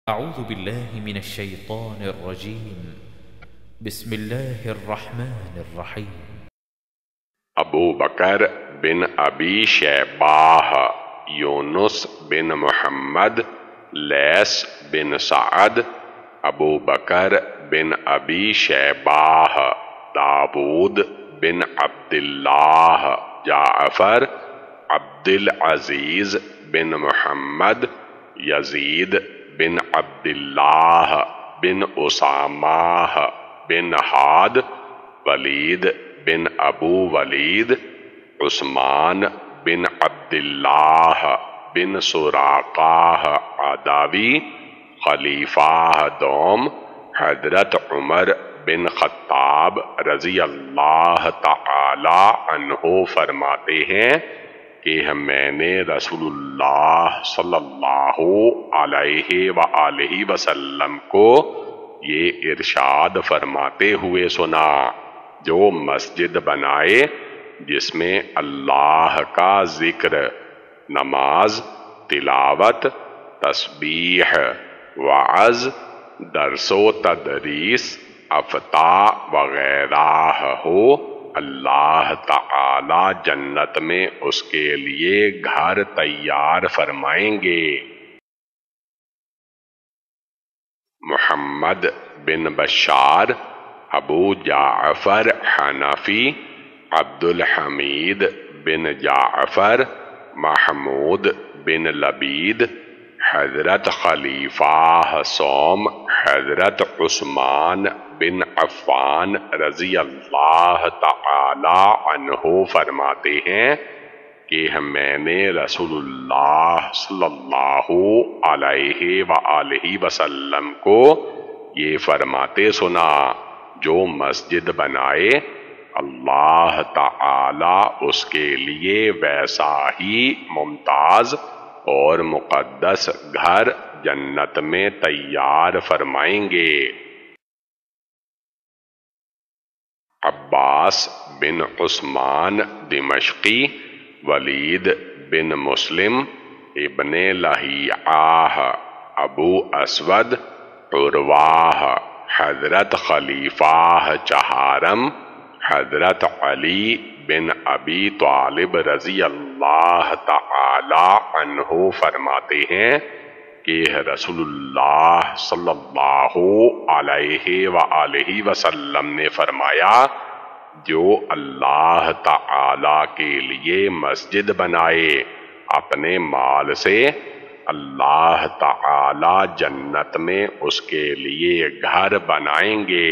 أعوذ بالله من الشيطان الرجيم بسم الله الرحمن الرحيم ابو بکر بن ابی شیباہ، یونس بن محمد، لیث بن سعد، ابو بکر بن ابی شیباہ، داود بن عبداللہ، جعفر، عبد العزیز بن محمد، یزید بن عبداللہ بن اسامہ بن ہاد، ولید بن ابو ولید، عثمان بن عبداللہ بن سراقہ عدوی، خلیفہ دوم حضرت عمر بن خطاب رضی اللہ تعالی عنہ فرماتے ہیں کہ میں نے رسول اللہ صلی اللہ علیہ وآلہ وسلم کو یہ ارشاد فرماتے ہوئے سنا، جو مسجد بنائے جس میں اللہ کا ذکر، نماز، تلاوت، تسبیح، وعظ، درس و تدریس، افتاء وغیرہ ہو، اللہ تعالی جنت میں اس کے لیے گھر تیار فرمائیں گے۔ محمد بن بشار، ابو جعفر حنفی، عبد الحمید بن جعفر، محمود بن لبید، حضرت خلیفہ سوم حضرت عثمان بن عفان رضی اللہ تعالی عنہ فرماتے ہیں کہ میں نے رسول اللہ صلی اللہ علیہ وآلہ وسلم کو یہ فرماتے سنا، جو مسجد بنائے اللہ تعالی اس کے لیے ویسا ہی ممتاز اور مقدس گھر جنت میں تیار فرمائیں گے۔ عباس بن عثمان دمشقی، ولید بن مسلم ابن لہیعہ، ابو اسود، عرواہ، حضرت خلیفہ چہارم حضرت علی بن ابی طالب رضی اللہ تعالی عنہ فرماتے ہیں کہ رسول اللہ صلی اللہ علیہ وآلہ وسلم نے فرمایا، جو اللہ تعالی کے لیے مسجد بنائے اپنے مال سے، اللہ تعالی جنت میں اس کے لیے گھر بنائیں گے۔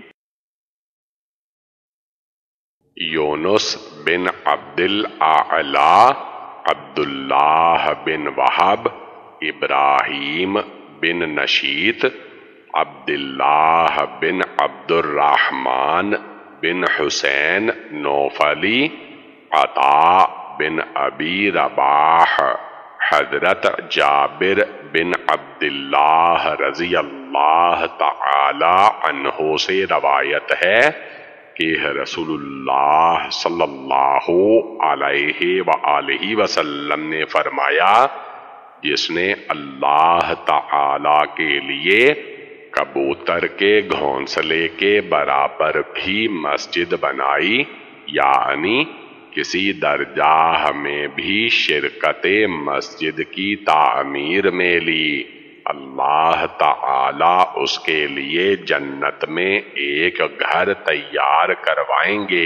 یونس بن عبد الاعلی، عبداللہ بن وہب، ابراہیم بن نشیط، عبداللہ بن عبد الرحمن بن حسین نوفلی، عطا بن ابی رباح، حضرت جابر بن عبداللہ رضی اللہ تعالی عنہ سے روایت ہے کہ رسول اللہ صلی اللہ علیہ وآلہ وسلم نے فرمایا، جس نے اللہ تعالی کے لیے کبوتر کے گھونسلے کے برابر بھی مسجد بنائی، یعنی کسی درجہ میں بھی شرکت مسجد کی تعمیر میں لی، اللہ تعالی اس کے لیے جنت میں ایک گھر تیار کروائیں گے۔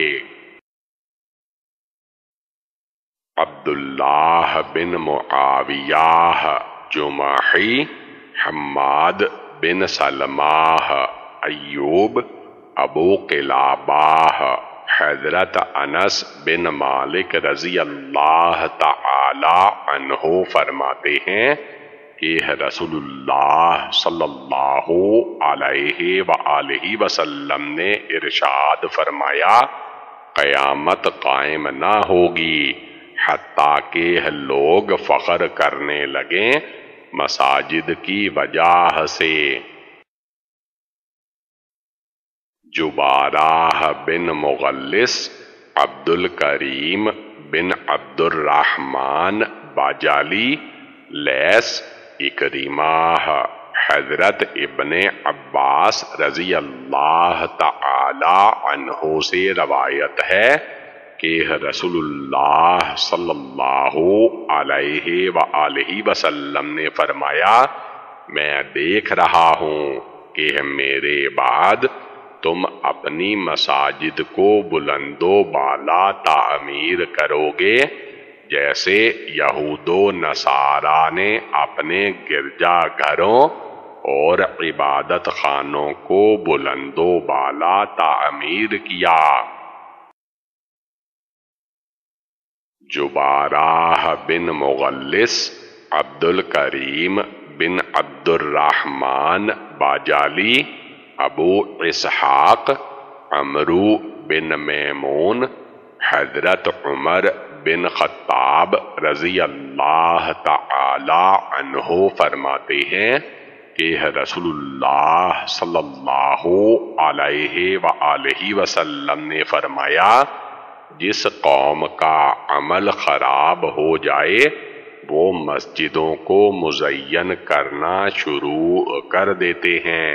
عبداللہ بن معاویہ جمحی، حماد بن سلمہ، ایوب، ابو قلابہ، حضرت انس بن مالک رضی اللہ تعالی عنہ فرماتے ہیں کہ رسول اللہ صلی اللہ علیہ وآلہ وسلم نے ارشاد فرمایا، قیامت قائم نہ ہوگی حتیٰ کہ لوگ فخر کرنے لگیں مساجد کی وجہ سے۔ جبارہ بن مغلس، عبد الکریم بن عبد الرحمن باجالی، لیث، اکرمہ، حضرت ابن عباس رضی اللہ تعالی عنہ سے روایت ہے کہ رسول اللہ صلی اللہ علیہ وآلہ وسلم نے فرمایا، میں دیکھ رہا ہوں کہ میرے بعد تم اپنی مساجد کو بلند و بالا تعمیر کرو گے، جیسے یہود و نصارہ نے اپنے گرجا گھروں اور عبادت خانوں کو بلند و بالا تعمیر کیا۔ جبارہ بن مغلس، عبد الکریم بن عبد الرحمن باجالی، ابو اسحاق، عمرو بن میمون، حضرت عمر بن خطاب رضی اللہ تعالی عنہ فرماتے ہیں کہ رسول اللہ صلی اللہ علیہ وآلہ وسلم نے فرمایا، جس قوم کا عمل خراب ہو جائے وہ مسجدوں کو مزین کرنا شروع کر دیتے ہیں۔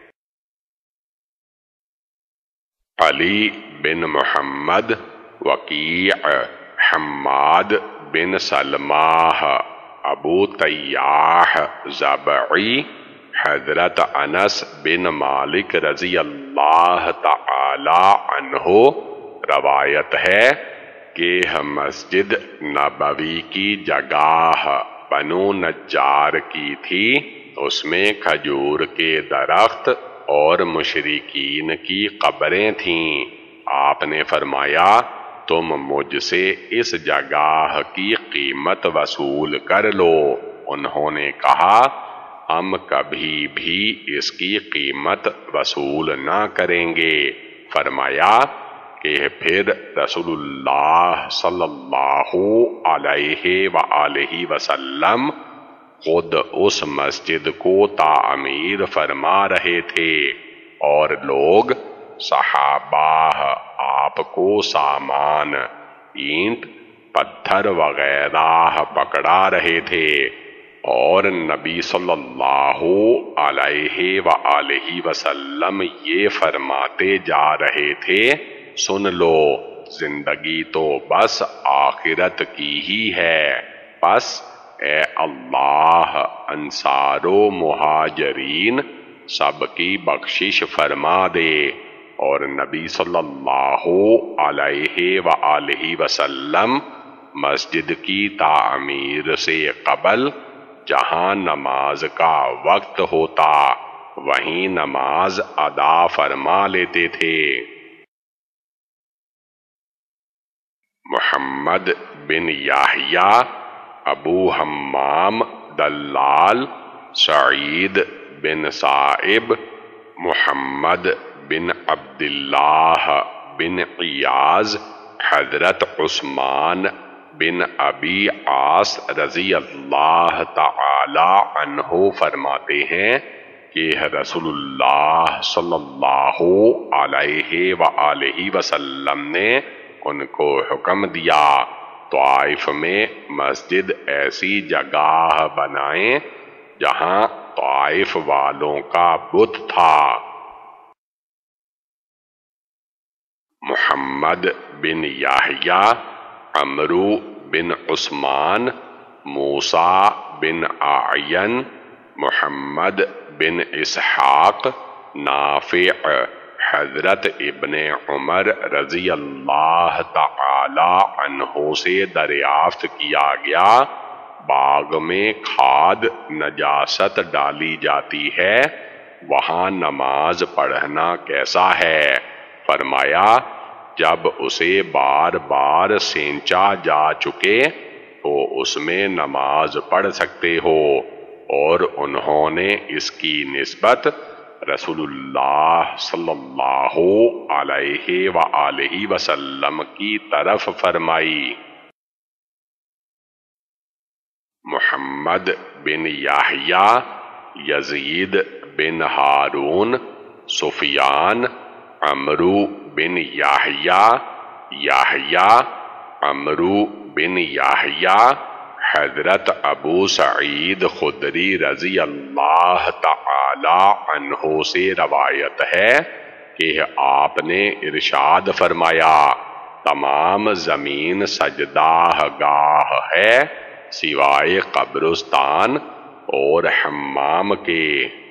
علی بن محمد، وکیع، حماد بن سلمہ، ابو طیاح زبعی، حضرت انس بن مالک رضی اللہ تعالی عنہ روایت ہے کہ مسجد نبوی کی جگہ بنو نجار کی تھی، اس میں کھجور کے درخت اور مشرکین کی قبریں تھیں۔ آپ نے فرمایا، تم مجھ سے اس جگہ کی قیمت وصول کر لو۔ انہوں نے کہا، ہم کبھی بھی اس کی قیمت وصول نہ کریں گے۔ فرمایا کہ پھر رسول اللہ صلی اللہ علیہ وآلہ وسلم خود اس مسجد کو تعمیر فرما رہے تھے اور لوگ صحابہ آپ کو سامان، اینٹ، پتھر وغیرہ پکڑا رہے تھے، اور نبی صلی اللہ علیہ وآلہ وسلم یہ فرماتے جا رہے تھے، سن لو، زندگی تو بس آخرت کی ہی ہے، بس اے اللہ انصار و مہاجرین سب کی بخشش فرما دے۔ اور نبی صلی اللہ علیہ وآلہ وسلم مسجد کی تعمیر سے قبل جہاں نماز کا وقت ہوتا وہیں نماز ادا فرما لیتے تھے۔ محمد بن یحییٰ، ابو حمام دلال، سعید بن صائب، محمد بن عبداللہ بن عیاض، حضرت عثمان بن ابی عاص رضی اللہ تعالی عنہ فرماتے ہیں کہ رسول اللہ صلی اللہ علیہ وآلہ وسلم نے ان کو حکم دیا، طائف میں مسجد ایسی جگہ بنائیں جہاں طائف والوں کا بت تھا۔ محمد بن یحییٰ، عمرو بن عثمان، موسیٰ بن اعین، محمد بن اسحاق، نافع، حضرت ابن عمر رضی اللہ تعالی عنہ سے دریافت کیا گیا، باغ میں کھاد نجاست ڈالی جاتی ہے، وہاں نماز پڑھنا کیسا ہے؟ فرمایا، جب اسے بار بار سینچا جا چکے تو اس میں نماز پڑھ سکتے ہو، اور انہوں نے اس کی نسبت رسول اللہ صلی اللہ علیہ وآلہ وسلم کی طرف فرمائی۔ محمد بن یحییٰ، یزید بن ہارون، سفیان، عمرو بن یحییٰ، یحییٰ، عمرو بن یحییٰ، حضرت ابو سعید خدری رضی اللہ تعالی عنہ سے روایت ہے کہ آپ نے ارشاد فرمایا، تمام زمین سجدہ گاہ ہے سوائے قبرستان اور حمام کے۔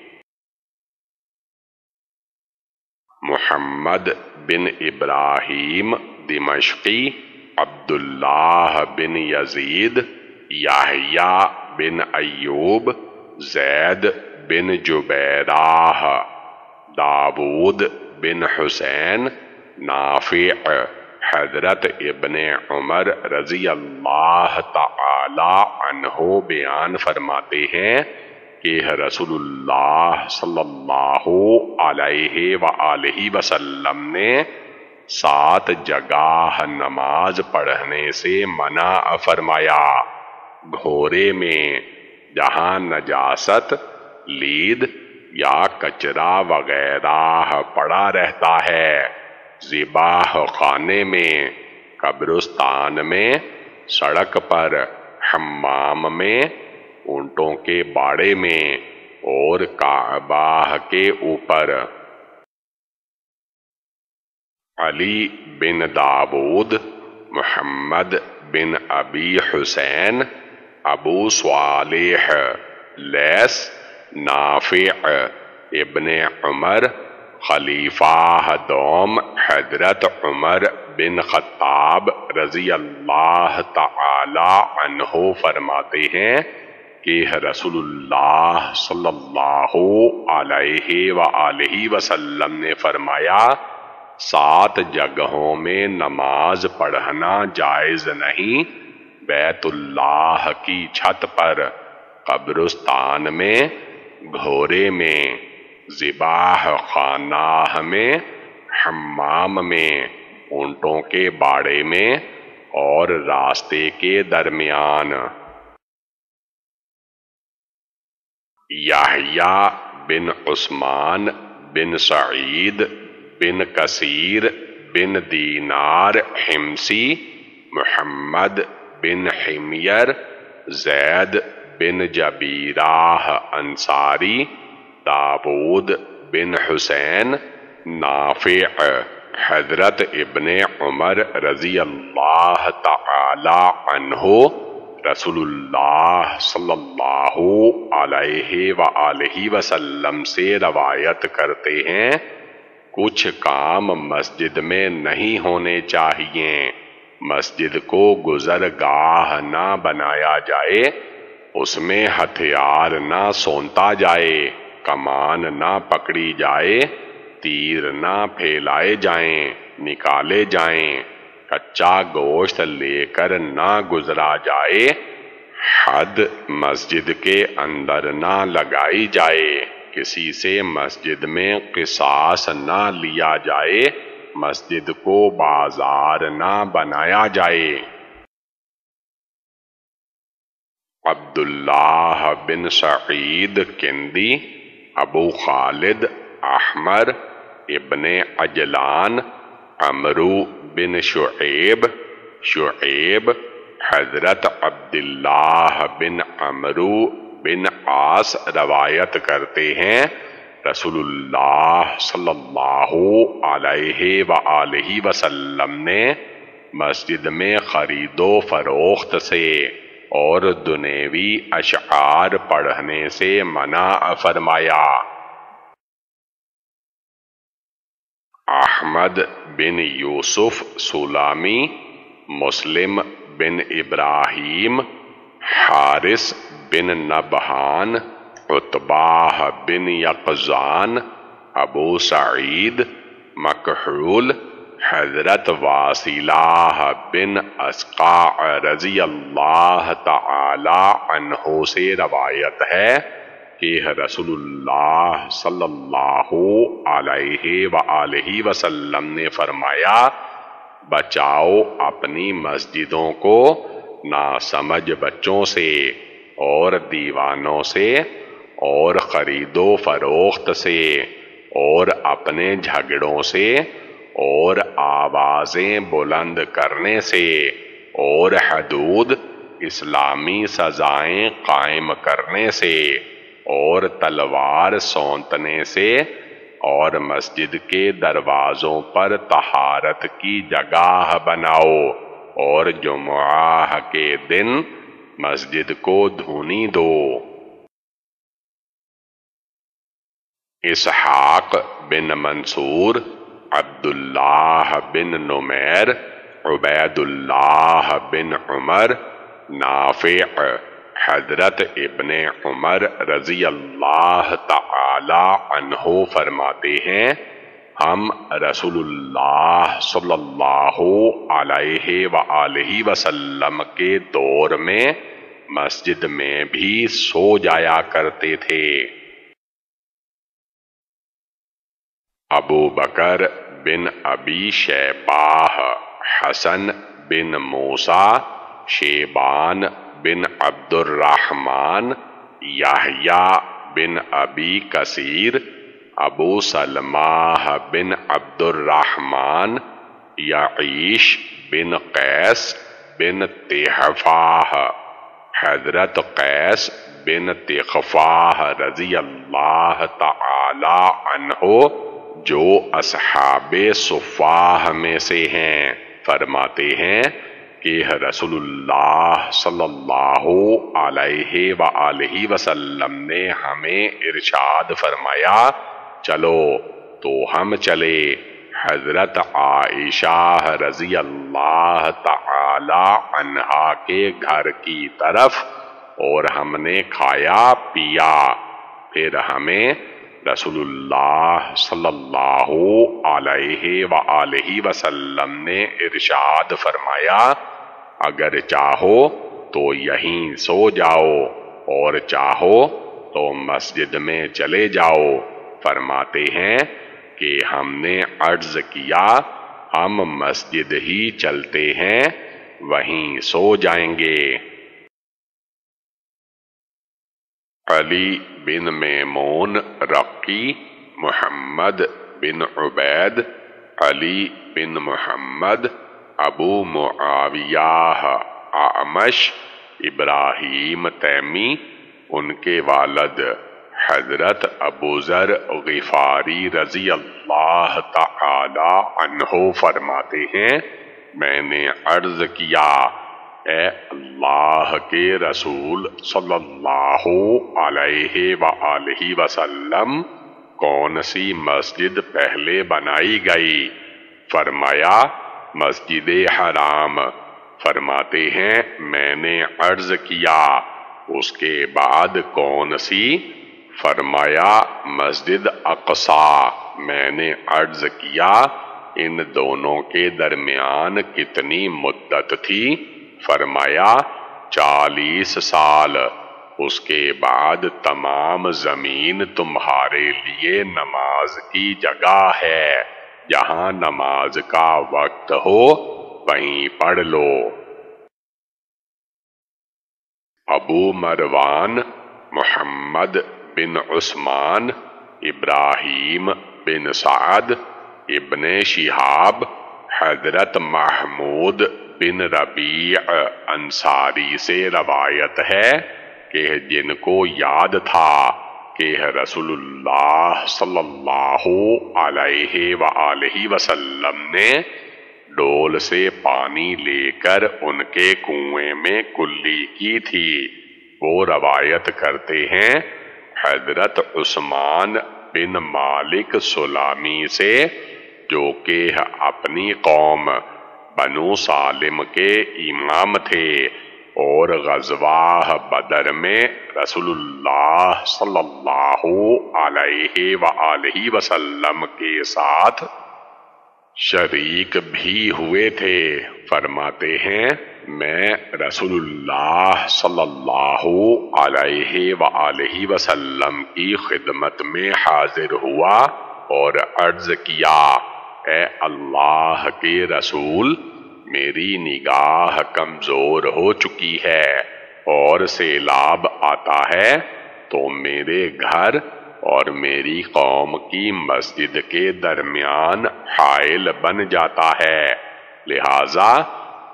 محمد بن ابراہیم دمشقی، عبداللہ بن یزید، یحییٰ بن ایوب، زید بن جبیرہ، داود بن حسین، نافع، حضرت ابن عمر رضی اللہ تعالی عنہ بیان فرماتے ہیں کہ رسول اللہ صلی اللہ علیہ وآلہ وسلم نے 7 جگہ نماز پڑھنے سے منع فرمایا۔ گھورے میں جہاں نجاست، لید یا کچرا وغیرہ پڑا رہتا ہے، ذبح خانے میں، قبرستان میں، سڑک پر، حمام میں، اونٹوں کے باڑے میں اور کعبہ کے اوپر۔ علی بن داود، محمد بن ابی حسین، ابو صالح، لیث، نافع، ابن عمر، خلیفہ دوم حضرت عمر بن خطاب رضی اللہ تعالی عنہ فرماتے ہیں کہ رسول اللہ صلی اللہ علیہ وآلہ وسلم نے فرمایا، 7 جگہوں میں نماز پڑھنا جائز نہیں، بیت اللہ کی چھت پر، قبرستان میں، گھورے میں، ذبح خانہ میں، حمام میں، اونٹوں کے باڑے میں اور راستے کے درمیان۔ یحییٰ بن عثمان بن سعید بن کثیر بن دینار حمصی، محمد بن حمیر، زید بن جبیرہ انصاری، داود بن حسین، نافع، حضرت ابن عمر رضی اللہ تعالی عنہ رسول اللہ صلی اللہ علیہ وآلہ وسلم سے روایت کرتے ہیں، کچھ کام مسجد میں نہیں ہونے چاہیے۔ مسجد کو گزرگاہ نہ بنایا جائے، اس میں ہتھیار نہ سونتا جائے، کمان نہ پکڑی جائے، تیر نہ پھیلائے جائیں، نکالے جائیں، کچا گوشت لے کر نہ گزرا جائے، حد مسجد کے اندر نہ لگائی جائے، کسی سے مسجد میں قصاص نہ لیا جائے، مسجد کو بازار نہ بنایا جائے۔ عبداللہ بن سعید کندی، ابو خالد احمر، ابن عجلان، عمرو بن شعیب، حضرت عبداللہ بن عمرو بن عاص روایت کرتے ہیں، رسول اللہ صلی اللہ علیہ وآلہ وسلم نے مسجد میں خرید و فروخت سے اور دنیوی اشعار پڑھنے سے منع فرمایا۔ احمد بن یوسف سلامی، مسلم بن ابراہیم، حارث بن نبہان، عتبہ بن یقظان، ابو سعید، مکحول، حضرت واصلہ بن اسقع رضی اللہ تعالی عنہ سے روایت ہے کہ رسول اللہ صلی اللہ علیہ وآلہ وسلم نے فرمایا، بچاؤ اپنی مسجدوں کو ناسمجھ بچوں سے اور دیوانوں سے اور خرید و فروخت سے اور اپنے جھگڑوں سے اور آوازیں بلند کرنے سے اور حدود اسلامی سزائیں قائم کرنے سے اور تلوار سونتنے سے، اور مسجد کے دروازوں پر طہارت کی جگہ بناؤ، اور جمعہ کے دن مسجد کو دھونی دو۔ اسحاق بن منصور، عبداللہ بن نمیر، عبید اللہ بن عمر، نافع، حضرت ابن عمر رضی اللہ تعالی عنہ فرماتے ہیں، ہم رسول اللہ صلی اللہ علیہ وآلہ وسلم کے دور میں مسجد میں بھی سو جایا کرتے تھے۔ ابو بکر بن ابی شیبہ، حسن بن موسیٰ، شیبان بن عبد الرحمن، یحییٰ بن ابی کثیر، ابو سلمہ بن عبد الرحمن، یعیش بن قیس بن تحفہ، حضرت قیس بن تحفہ رضی اللہ تعالی عنہ جو اصحاب صفاہ میں سے ہیں، فرماتے ہیں کہ رسول اللہ صلی اللہ علیہ وآلہ وسلم نے ہمیں ارشاد فرمایا، چلو تو ہم چلے حضرت عائشہ رضی اللہ تعالی عنہا کے گھر کی طرف، اور ہم نے کھایا پیا، پھر ہمیں رسول اللہ صلی اللہ علیہ وآلہ وسلم نے ارشاد فرمایا، اگر چاہو تو یہیں سو جاؤ اور چاہو تو مسجد میں چلے جاؤ۔ فرماتے ہیں کہ ہم نے عرض کیا، ہم مسجد ہی چلتے ہیں، وہیں سو جائیں گے۔ علی بن میمون رقی، محمد بن عبید، علی بن محمد، ابو معاویہ اعمش، ابراہیم تیمی، ان کے والد حضرت ابو ذر غفاری رضی اللہ تعالی عنہ فرماتے ہیں، میں نے عرض کیا، اے اللہ کے رسول صلی اللہ علیہ وآلہ وسلم، کون سی مسجد پہلے بنائی گئی؟ فرمایا، مسجد حرام۔ فرماتے ہیں میں نے عرض کیا، اس کے بعد کون سی؟ فرمایا مسجد اقصی۔ میں نے عرض کیا، ان دونوں کے درمیان کتنی مدت تھی؟ فرمایا 40 سال۔ اس کے بعد تمام زمین تمہارے لیے نماز کی جگہ ہے، جہاں نماز کا وقت ہو وہیں پڑھ لو۔ ابو مروان محمد بن عثمان، ابراہیم بن سعد، ابن شہاب، حضرت محمود بن ربیع انصاری سے روایت ہے کہ جن کو یاد تھا کہ رسول اللہ صلی اللہ علیہ وآلہ وسلم نے ڈول سے پانی لے کر ان کے کنویں میں کلی کی تھی، وہ روایت کرتے ہیں حضرت عثمان بن مالک سلامی سے، جو کہ اپنی قوم بنو سالم کے امام تھے، اور غزوہ بدر میں رسول اللہ صلی اللہ علیہ وآلہ وسلم کے ساتھ شریک بھی ہوئے تھے۔ فرماتے ہیں میں رسول اللہ صلی اللہ علیہ وآلہ وسلم کی خدمت میں حاضر ہوا اور عرض کیا، اے اللہ کے رسول، میری نگاہ کمزور ہو چکی ہے اور سیلاب آتا ہے تو میرے گھر اور میری قوم کی مسجد کے درمیان حائل بن جاتا ہے، لہذا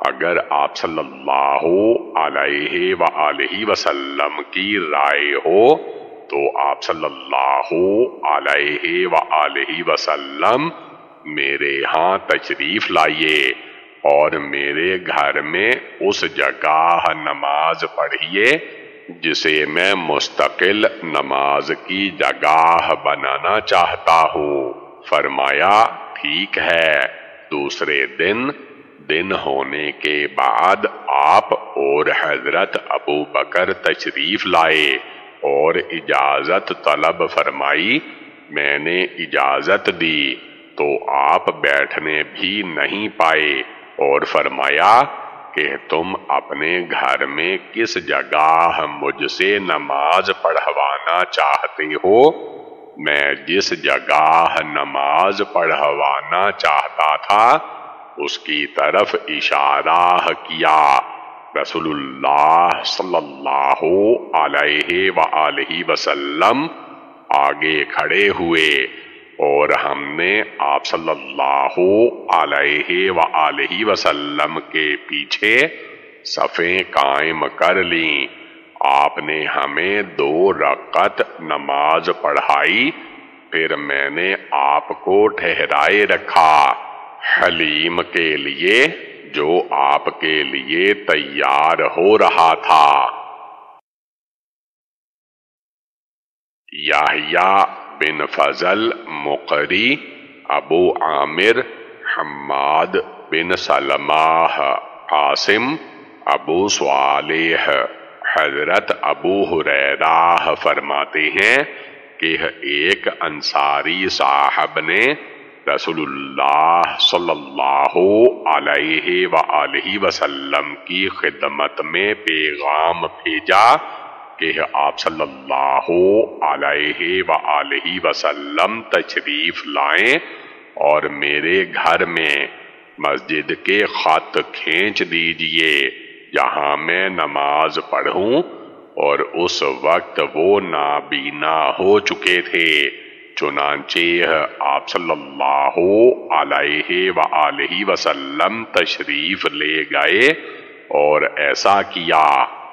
اگر آپ صلی اللہ علیہ وآلہ وسلم کی رائے ہو تو آپ صلی اللہ علیہ وآلہ وسلم میرے ہاں تشریف لائیے اور میرے گھر میں اس جگہ نماز پڑھیے جسے میں مستقل نماز کی جگہ بنانا چاہتا ہوں۔ فرمایا ٹھیک ہے۔ دوسرے دن ہونے کے بعد آپ اور حضرت ابو بکر تشریف لائے اور اجازت طلب فرمائی۔ میں نے اجازت دی تو آپ بیٹھنے بھی نہیں پائے اور فرمایا کہ تم اپنے گھر میں کس جگہ مجھ سے نماز پڑھوانا چاہتے ہو؟ میں جس جگہ نماز پڑھوانا چاہتا تھا اس کی طرف اشارہ کیا۔ رسول اللہ صلی اللہ علیہ وآلہ وسلم آگے کھڑے ہوئے اور ہم نے آپ صلی اللہ علیہ وآلہ وسلم کے پیچھے صفیں قائم کر لیں۔ آپ نے ہمیں 2 رکعت نماز پڑھائی، پھر میں نے آپ کو ٹھہرائے رکھا حلیم کے لیے جو آپ کے لیے تیار ہو رہا تھا۔ یحییٰ بن فضل مقری، ابو عامر، حماد بن سلمہ، عاصم، ابو صالح، حضرت ابو ہریرہ فرماتے ہیں کہ ایک انصاری صاحب نے رسول اللہ صلی اللہ علیہ وآلہ وسلم کی خدمت میں پیغام بھیجا کہ آپ صلی اللہ علیہ وآلہ وسلم تشریف لائیں اور میرے گھر میں مسجد کے خط کھینچ دیجئے جہاں میں نماز پڑھوں، اور اس وقت وہ نابینا ہو چکے تھے۔ چنانچہ آپ صلی اللہ علیہ وآلہ وسلم تشریف لے گئے اور ایسا کیا۔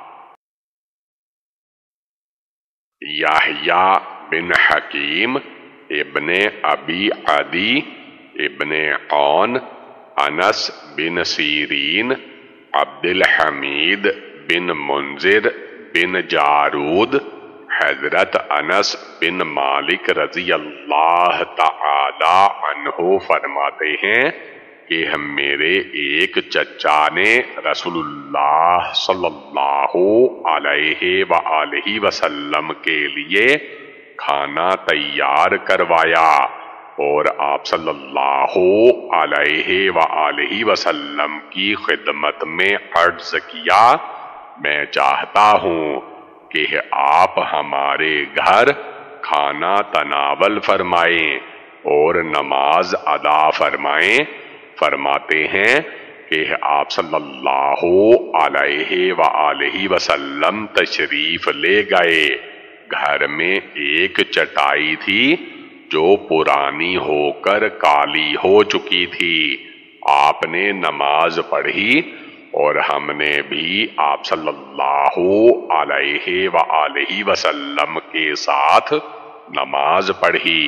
یحییٰ بن حکیم، ابن ابی عدی، ابن عون، انس بن سیرین، عبد الحمید بن منذر بن جارود، حضرت انس بن مالک رضی اللہ تعالی عنہ فرماتے ہیں کہ میرے ایک چچا نے رسول اللہ صلی اللہ علیہ وآلہ وسلم کے لیے کھانا تیار کروایا اور آپ صلی اللہ علیہ وآلہ وسلم کی خدمت میں عرض کیا، میں چاہتا ہوں کہ آپ ہمارے گھر کھانا تناول فرمائیں اور نماز ادا فرمائیں۔ فرماتے ہیں کہ آپ صلی اللہ علیہ وآلہ وسلم تشریف لے گئے۔ گھر میں ایک چٹائی تھی جو پرانی ہو کر کالی ہو چکی تھی۔ آپ نے نماز پڑھی اور ہم نے بھی آپ صلی اللہ علیہ وآلہ وسلم کے ساتھ نماز پڑھی۔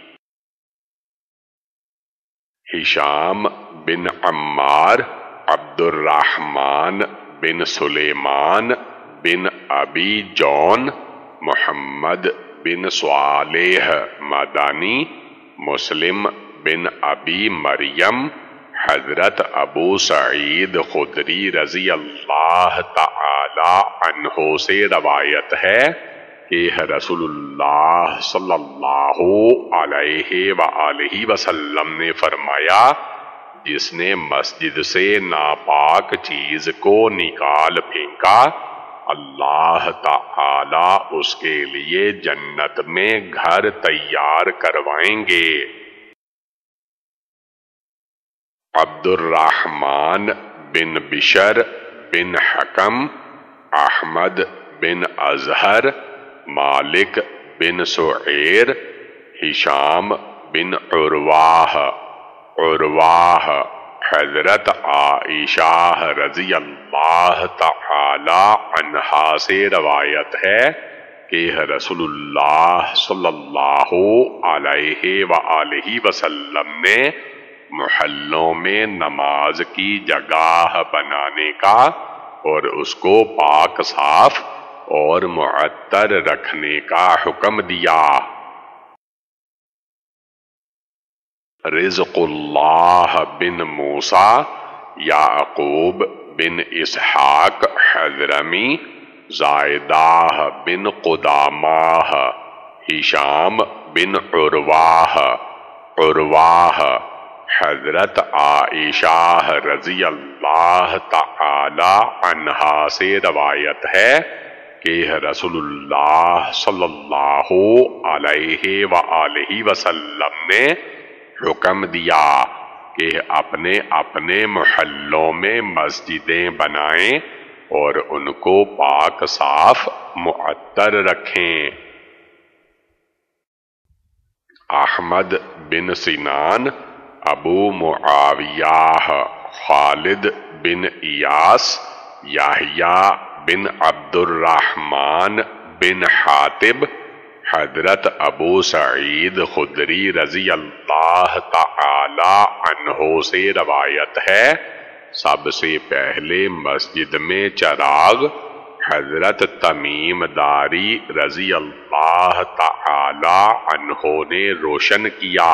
ہشام بن عمار، عبد الرحمن بن سلیمان بن ابی جون، محمد بن صالح مدانی، مسلم بن ابی مریم، حضرت ابو سعید خدری رضی اللہ تعالی عنہ سے روایت ہے کہ رسول اللہ صلی اللہ علیہ وآلہ وسلم نے فرمایا، جس نے مسجد سے ناپاک چیز کو نکال پھینکا، اللہ تعالی اس کے لیے جنت میں گھر تیار کروائیں گے۔ عبد الرحمن بن بشر بن حکم، احمد بن اظہر، مالک بن سعیر، ہشام بن عرواہ، حضرت عائشہ رضی اللہ تعالی عنہا سے روایت ہے کہ رسول اللہ صلی اللہ علیہ وآلہ وسلم نے محلوں میں نماز کی جگہ بنانے کا اور اس کو پاک صاف اور معطر رکھنے کا حکم دیا۔ رزق اللہ بن موسیٰ یعقوب بن اسحاق حضرمی، زائدہ بن قدامہ، ہشام بن عرواہ حضرت عائشہ رضی اللہ تعالی عنہا سے روایت ہے کہ رسول اللہ صلی اللہ علیہ وآلہ وسلم نے حکم دیا کہ اپنے اپنے محلوں میں مسجدیں بنائیں اور ان کو پاک صاف معطر رکھیں۔ احمد بن سنان، ابو معاویہ، خالد بن ایاس، یحییٰ بن عبد الرحمن بن حاتب، حضرت ابو سعید خدری رضی اللہ تعالی عنہ سے روایت ہے سب سے پہلے مسجد میں چراغ حضرت تمیم داری رضی اللہ تعالی عنہ نے روشن کیا۔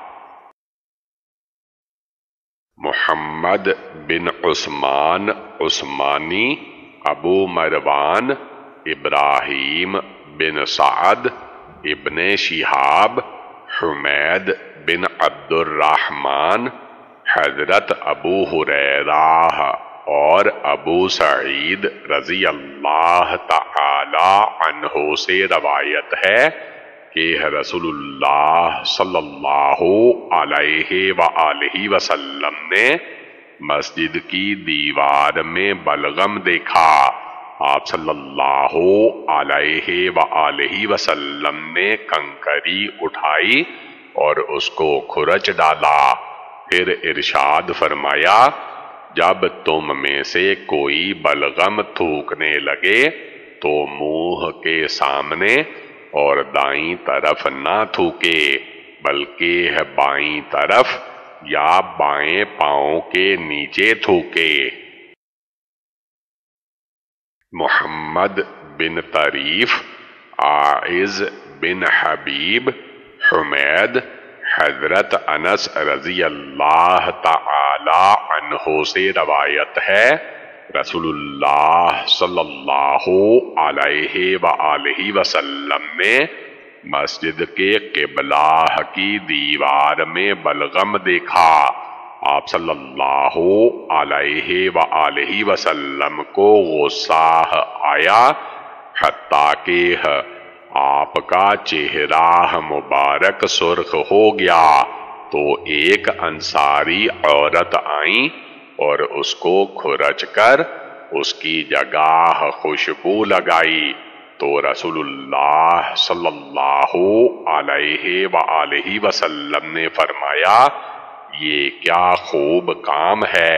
محمد بن عثمان عثمانی، ابو مروان، ابراہیم بن سعد ابن شہاب، حمید بن عبد الرحمن، حضرت ابو ہریرہ اور ابو سعید رضی اللہ تعالی عنہ سے روایت ہے کہ رسول اللہ صلی اللہ علیہ وآلہ وسلم نے مسجد کی دیوار میں بلغم دیکھا۔ آپ صلی اللہ علیہ وآلہ وسلم نے کنکری اٹھائی اور اس کو کھرچ ڈالا، پھر ارشاد فرمایا جب تم میں سے کوئی بلغم تھوکنے لگے تو منہ کے سامنے اور دائیں طرف نہ تھوکے بلکہ بائیں طرف یا بائیں پاؤں کے نیچے تھوکے۔ محمد بن طریف، عائز بن حبیب، حمید، حضرت انس رضی اللہ تعالی عنہ سے روایت ہے رسول اللہ صلی اللہ علیہ وآلہ وسلم نے مسجد کے قبلہ کی دیوار میں بلغم دیکھا۔ آپ صلی اللہ علیہ وآلہ وسلم کو غصہ آیا حتیٰ کہ آپ کا چہرہ مبارک سرخ ہو گیا تو ایک انصاری عورت آئیں اور اس کو کھرچ کر اس کی جگہ خوشبو لگائی تو رسول اللہ صلی اللہ علیہ وآلہ وسلم نے فرمایا یہ کیا خوب کام ہے۔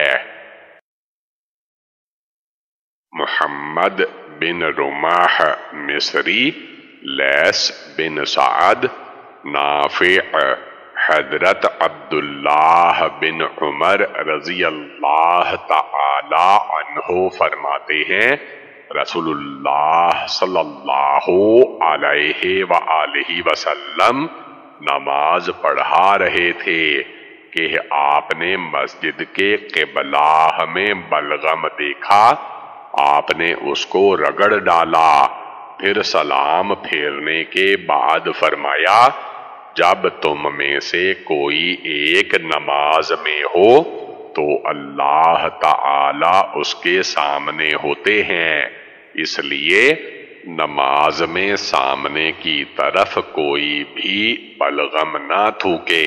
محمد بن رماح مصری، لیث بن سعد، نافع، حضرت عبداللہ بن عمر رضی اللہ تعالی عنہ فرماتے ہیں رسول اللہ صلی اللہ علیہ وآلہ وسلم نماز پڑھا رہے تھے کہ آپ نے مسجد کے قبلہ میں بلغم دیکھا، آپ نے اس کو رگڑ ڈالا، پھر سلام پھیرنے کے بعد فرمایا جب تم میں سے کوئی ایک نماز میں ہو تو اللہ تعالی اس کے سامنے ہوتے ہیں، اس لیے نماز میں سامنے کی طرف کوئی بھی بلغم نہ تھوکے۔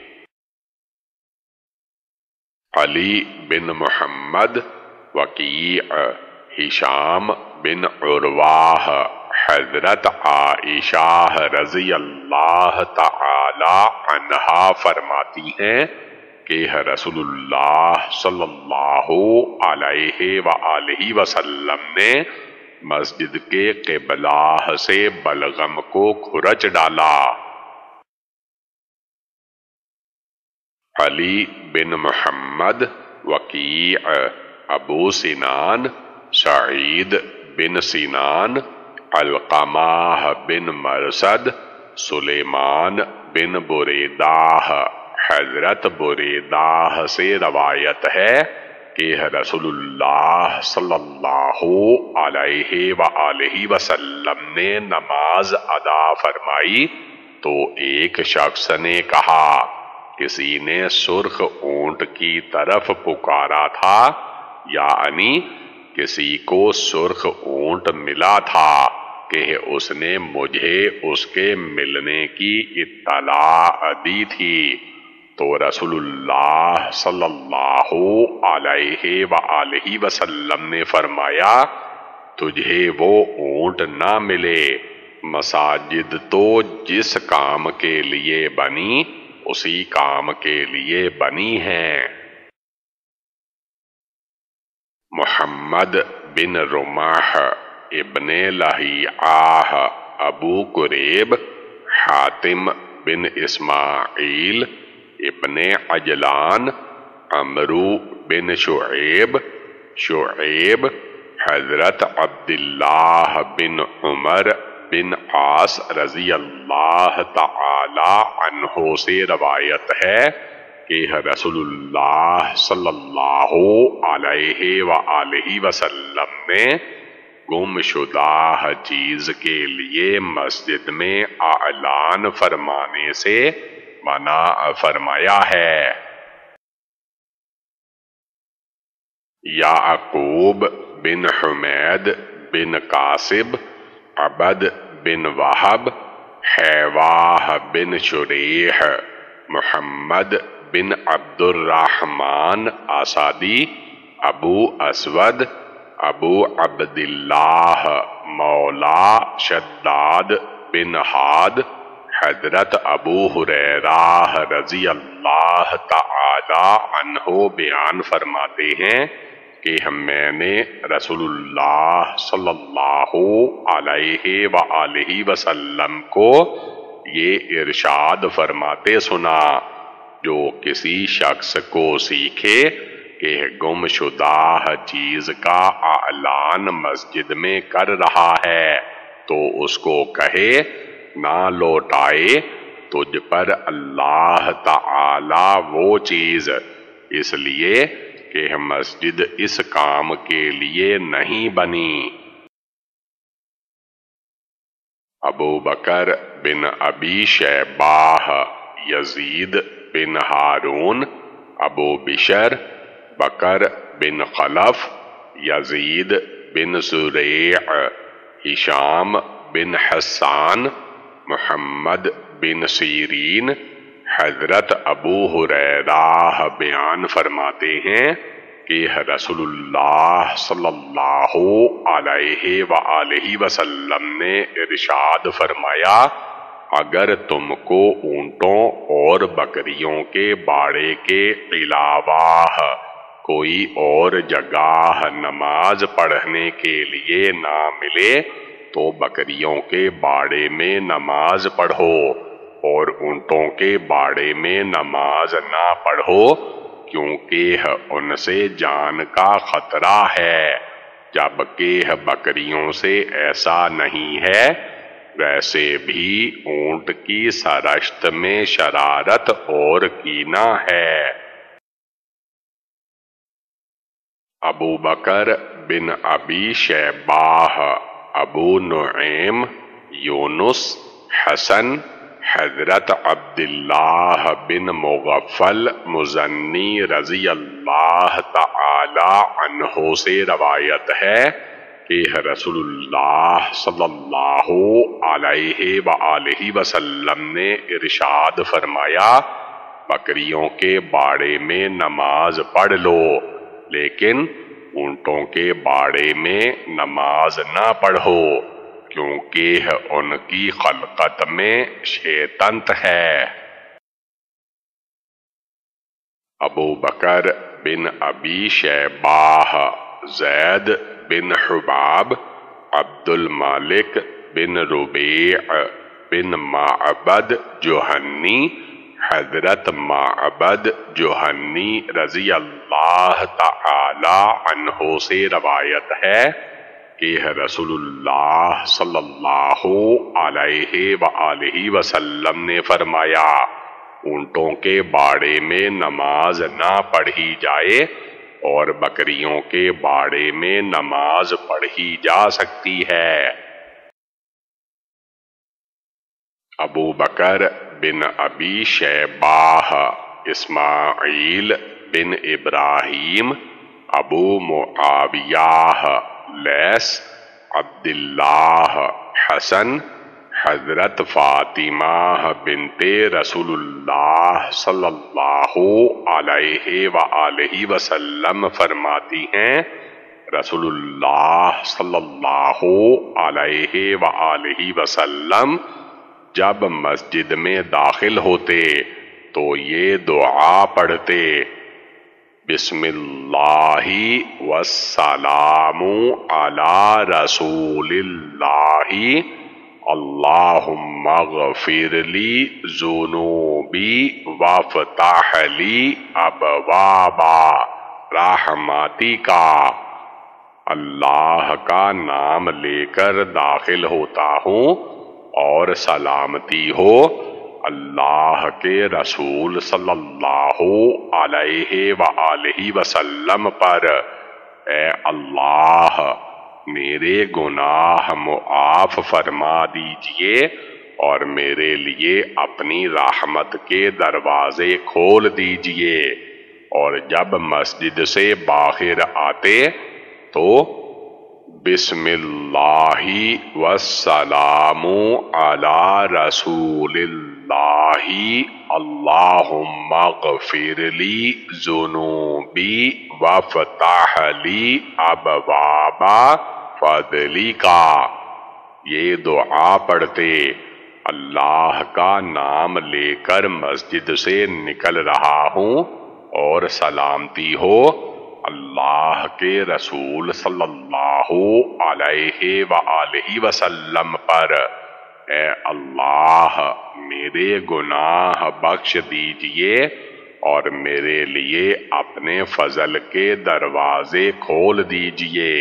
علی بن محمد، وکیع، ہشام بن عرواہ، حضرت عائشہ رضی اللہ تعالی عنہا فرماتی ہیں کہ رسول اللہ صلی اللہ علیہ وآلہ وسلم نے مسجد کے قبلہ سے بلغم کو کھرچ ڈالا۔ علی بن محمد، وکیع، ابو سنان، سعید بن سنان، علقمہ بن مرثد، سلیمان بن بریدہ، حضرت بریدہ سے روایت ہے کہ رسول اللہ صلی اللہ علیہ وآلہ وسلم نے نماز ادا فرمائی تو ایک شخص نے کہا، کسی نے سرخ اونٹ کی طرف پکارا تھا، یعنی کسی کو سرخ اونٹ ملا تھا کہ اس نے مجھے اس کے ملنے کی اطلاع دی تھی۔ تو رسول اللہ صلی اللہ علیہ وآلہ وسلم نے فرمایا، تجھے وہ اونٹ نہ ملے، مساجد تو جس کام کے لیے بنی اسی کام کے لیے بنی ہیں۔ محمد بن رمح ابن لہیعہ، ابو قریب، حاتم بن اسماعیل ابن عجلان، عمرو بن شعیب، حضرت عبداللہ بن عمر بن عاص رضی اللہ تعالی عنہ سے روایت ہے کہ رسول اللہ صلی اللہ علیہ وآلہ وسلم نے گم شدہ چیز کے لیے مسجد میں اعلان فرمانے سے منع فرمایا ہے۔ یعقوب بن حمید بن قاسب، عبد بن وہب، حیواہ بن شریح، محمد بن عبد الرحمن اسدی، ابو اسود، ابو عبداللہ مولا شداد بن حاد، حضرت ابو ہریرہ رضی اللہ تعالی عنہ بیان فرماتے ہیں کہ میں نے رسول اللہ صلی اللہ علیہ وآلہ وسلم کو یہ ارشاد فرماتے سنا، جو کسی شخص کو سیکھے کہ گم شدہ چیز کا اعلان مسجد میں کر رہا ہے تو اس کو کہے، نہ لوٹائے تجھ پر اللہ تعالی وہ چیز، اس لیے کہ مسجد اس کام کے لیے نہیں بنی۔ ابو بکر بن ابی شیبہ، یزید بن ہارون، ابو بشر، بکر بن خلف، یزید بن زریع، ہشام بن حسان، محمد بن سیرین، حضرت ابو ہریرہ بیان فرماتے ہیں کہ رسول اللہ صلی اللہ علیہ وآلہ وسلم نے ارشاد فرمایا، اگر تم کو اونٹوں اور بکریوں کے باڑے کے علاوہ کوئی اور جگہ نماز پڑھنے کے لیے نہ ملے تو بکریوں کے باڑے میں نماز پڑھو اور اونٹوں کے باڑے میں نماز نہ پڑھو، کیونکہ ان سے جان کا خطرہ ہے، جبکہ بکریوں سے ایسا نہیں ہے۔ ویسے بھی اونٹ کی سرشت میں شرارت اور کینہ ہے۔ ابو بکر بن ابی شیبہ، ابو نعیم، یونس، حسن، حضرت عبداللہ بن مغفل مزنی رضی اللہ تعالی عنہ سے روایت ہے کہ رسول اللہ صلی اللہ علیہ وآلہ وسلم نے ارشاد فرمایا، بکریوں کے باڑے میں نماز پڑھ لو، لیکن اونٹوں کے باڑے میں نماز نہ پڑھو، کیونکہ ان کی خلقت میں شیطنت ہے۔ ابو بکر بن ابی شیبہ، زید بن حباب، عبد المالک بن ربیع بن معبد جوہنی، حضرت معبد جوہنی رضی اللہ تعالی عنہ سے روایت ہے کہ رسول اللہ صلی اللہ علیہ وآلہ وسلم نے فرمایا، اونٹوں کے باڑے میں نماز نہ پڑھی جائے اور بکریوں کے باڑے میں نماز پڑھی جا سکتی ہے۔ ابو بکر بن ابی شیبہ، اسماعیل بن ابراہیم، ابو معاویہ، لیث، عبداللہ، حسن، حضرت فاطمہ بنت رسول اللہ صلی اللہ علیہ وآلہ وسلم فرماتی ہیں، رسول اللہ صلی اللہ علیہ وآلہ وسلم جب مسجد میں داخل ہوتے تو یہ دعا پڑھتے، بسم اللہ والسلام علی رسول اللہ، اللہم اغفر لی ذنوبی وافتح لی ابواب رحمتک، اللہ کا نام لے کر داخل ہوتا ہوں اور سلامتی ہو اللہ کے رسول صلی اللہ علیہ وآلہ وسلم پر، اے اللہ میرے گناہ معاف فرما دیجئے اور میرے لیے اپنی رحمت کے دروازے کھول دیجئے، اور جب مسجد سے باہر آتے تو بسم اللہ والسلام علی رسول اللہ، اللہم اغفر لی ذنوبی وافتح لی ابواب فضلک، یہ دعا پڑھتے، اللہ کا نام لے کر مسجد سے نکل رہا ہوں اور سلامتی ہو اللہ کے رسول صلی اللہ علیہ وآلہ وسلم پر، اے اللہ میرے گناہ بخش دیجئے اور میرے لیے اپنے فضل کے دروازے کھول دیجئے۔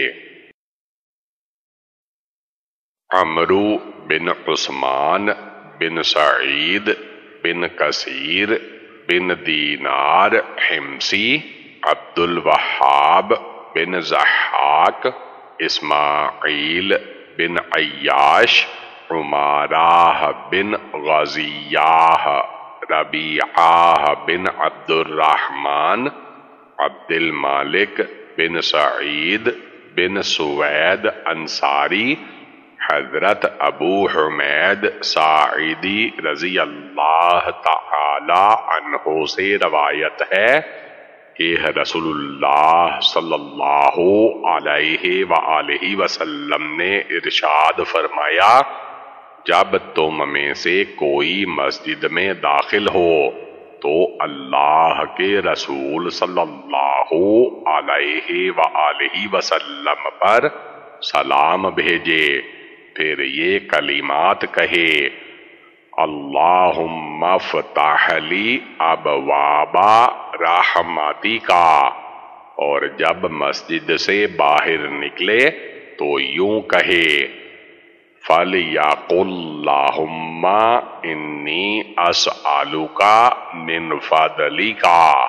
عمرو بن عثمان بن سعید بن کثیر بن دینار حمصی، عبد الوہاب بن ضحاک، اسماعیل بن عیاش، عمارہ بن غزیہ، ربیعہ بن عبد الرحمن، عبد المالک بن سعید بن سوید انصاری، حضرت ابو حمید ساعدی رضی اللہ تعالی عنہ سے روایت ہے کہ رسول اللہ صلی اللہ علیہ وآلہ وسلم نے ارشاد فرمایا، جب تم میں سے کوئی مسجد میں داخل ہو تو اللہ کے رسول صلی اللہ علیہ وآلہ وسلم پر سلام بھیجے، پھر یہ کلمات کہے، اللہم افتح لی ابواب رحمتک، اور جب مسجد سے باہر نکلے تو یوں کہے، فَلْيَقُلْ اللہم انی اسألک من فضلک۔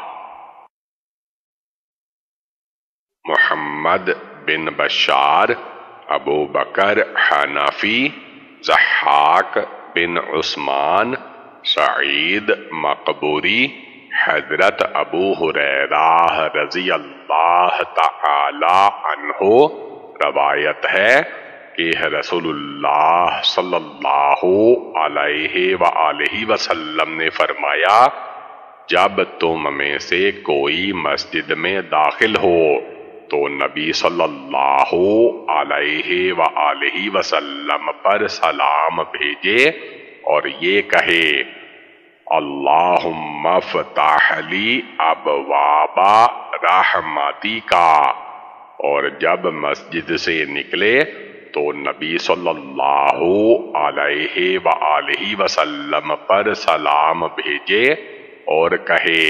محمد بن بشار، ابو بکر حنفی، ضحاک بن عثمان، سعید مقبوری، حضرت ابو ہریرہ رضی اللہ تعالی عنہ روایت ہے کہ رسول اللہ صلی اللہ علیہ وآلہ وسلم نے فرمایا، جب تم میں سے کوئی مسجد میں داخل ہو تو نبی صلی اللہ علیہ وآلہ وسلم پر سلام بھیجے اور یہ کہے، اللہم افتح لی ابواب رحمتک، اور جب مسجد سے نکلے تو نبی صلی اللہ علیہ وآلہ وسلم پر سلام بھیجے اور کہے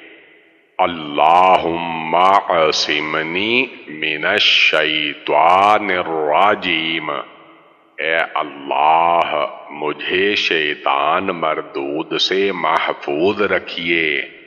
اللہم عصمنی من الشیطان الرجیم، اے اللہ مجھے شیطان مردود سے محفوظ رکھیے۔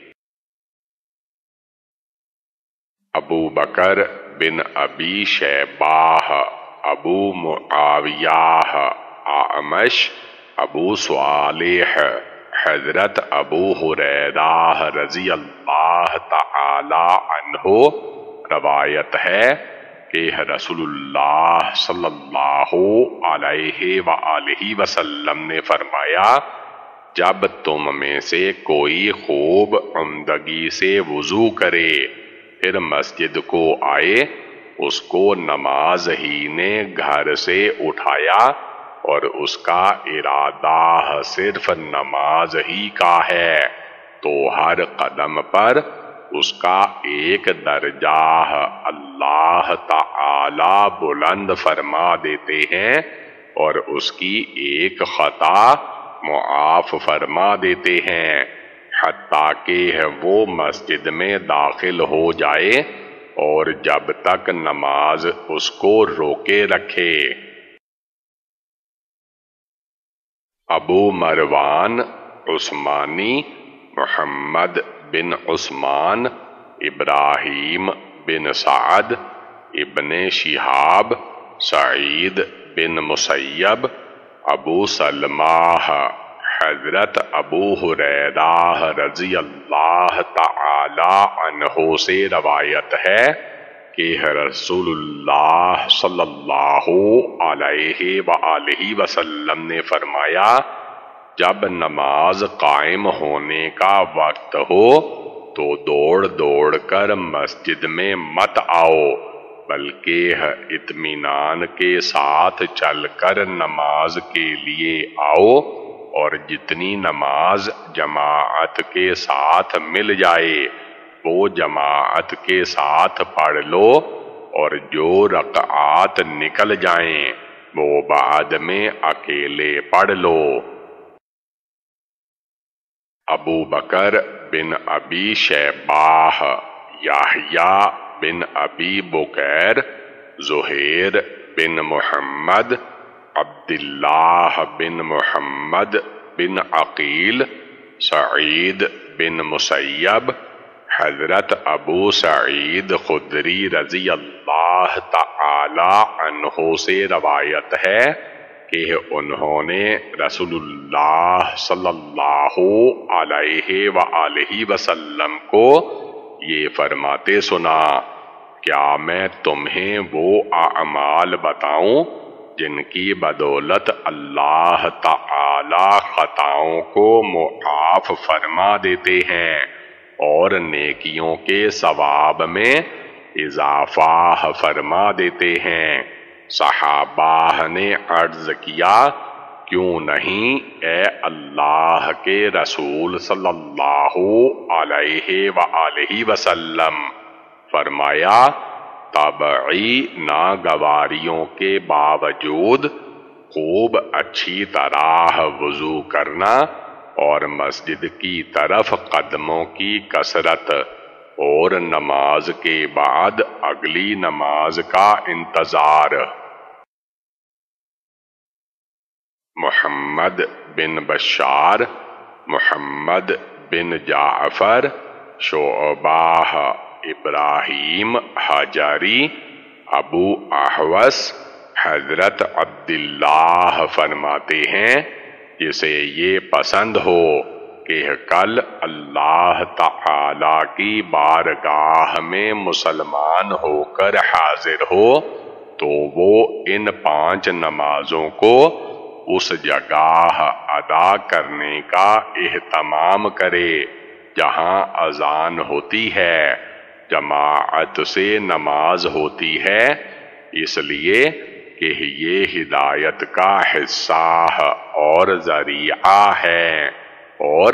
ابو بکر بن ابی شیبہ، ابو معاویہ، اعمش، ابو صالح، حضرت ابو ہریرہ رضی اللہ تعالی عنہ روایت ہے کہ رسول اللہ صلی اللہ علیہ وآلہ وسلم نے فرمایا، جب تم میں سے کوئی خوب عمدگی سے وضو کرے پھر مسجد کو آئے، اس کو نماز ہی نے گھر سے اٹھایا اور اس کا ارادہ صرف نماز ہی کا ہے، تو ہر قدم پر اس کا ایک درجہ اللہ تعالی بلند فرما دیتے ہیں اور اس کی ایک خطا معاف فرما دیتے ہیں، حتیٰ کہ وہ مسجد میں داخل ہو جائے اور جب تک نماز اس کو روکے رکھے۔ ابو مروان عثمانی محمد بن عثمان ابراہیم بن سعد ابن شہاب سعید بن مسیب ابو سلمہ حضرت ابو ہریرہ رضی اللہ تعالی عنہ سے روایت ہے کہ رسول اللہ صلی اللہ علیہ وآلہ وسلم نے فرمایا، جب نماز قائم ہونے کا وقت ہو تو دوڑ دوڑ کر مسجد میں مت آؤ، بلکہ اطمینان کے ساتھ چل کر نماز کے لیے آؤ، اور جتنی نماز جماعت کے ساتھ مل جائے وہ جماعت کے ساتھ پڑھ لو، اور جو رکعات نکل جائیں وہ بعد میں اکیلے پڑھ لو۔ ابو بکر بن ابی شیبہ، یحییٰ بن ابی بکیر، زہیر بن محمد، عبداللہ بن محمد بن عقیل، سعید بن مسیب، حضرت ابو سعید خدری رضی اللہ تعالی عنہ سے روایت ہے کہ انہوں نے رسول اللہ صلی اللہ علیہ وآلہ وسلم کو یہ فرماتے سنا، کیا میں تمہیں وہ اعمال بتاؤں جن کی بدولت اللہ تعالی خطاؤں کو معاف فرما دیتے ہیں اور نیکیوں کے ثواب میں اضافہ فرما دیتے ہیں؟ صحابہ نے عرض کیا، کیوں نہیں اے اللہ کے رسول صلی اللہ علیہ وآلہ وسلم؟ فرمایا، طبعی ناگواریوں کے باوجود خوب اچھی طرح وضو کرنا اور مسجد کی طرف قدموں کی کثرت، اور نماز کے بعد اگلی نماز کا انتظار۔ محمد بن بشار، محمد بن جعفر، شعبہ، ابراہیم حجری، ابو احوص، حضرت عبداللہ فرماتے ہیں، جسے یہ پسند ہو کہ کل اللہ تعالی کی بارگاہ میں مسلمان ہو کر حاضر ہو تو وہ ان 5 نمازوں کو اس جگہ ادا کرنے کا اہتمام کرے جہاں اذان ہوتی ہے، جماعت سے نماز ہوتی ہے، اس لیے کہ یہ ہدایت کا حصہ اور ذریعہ ہے، اور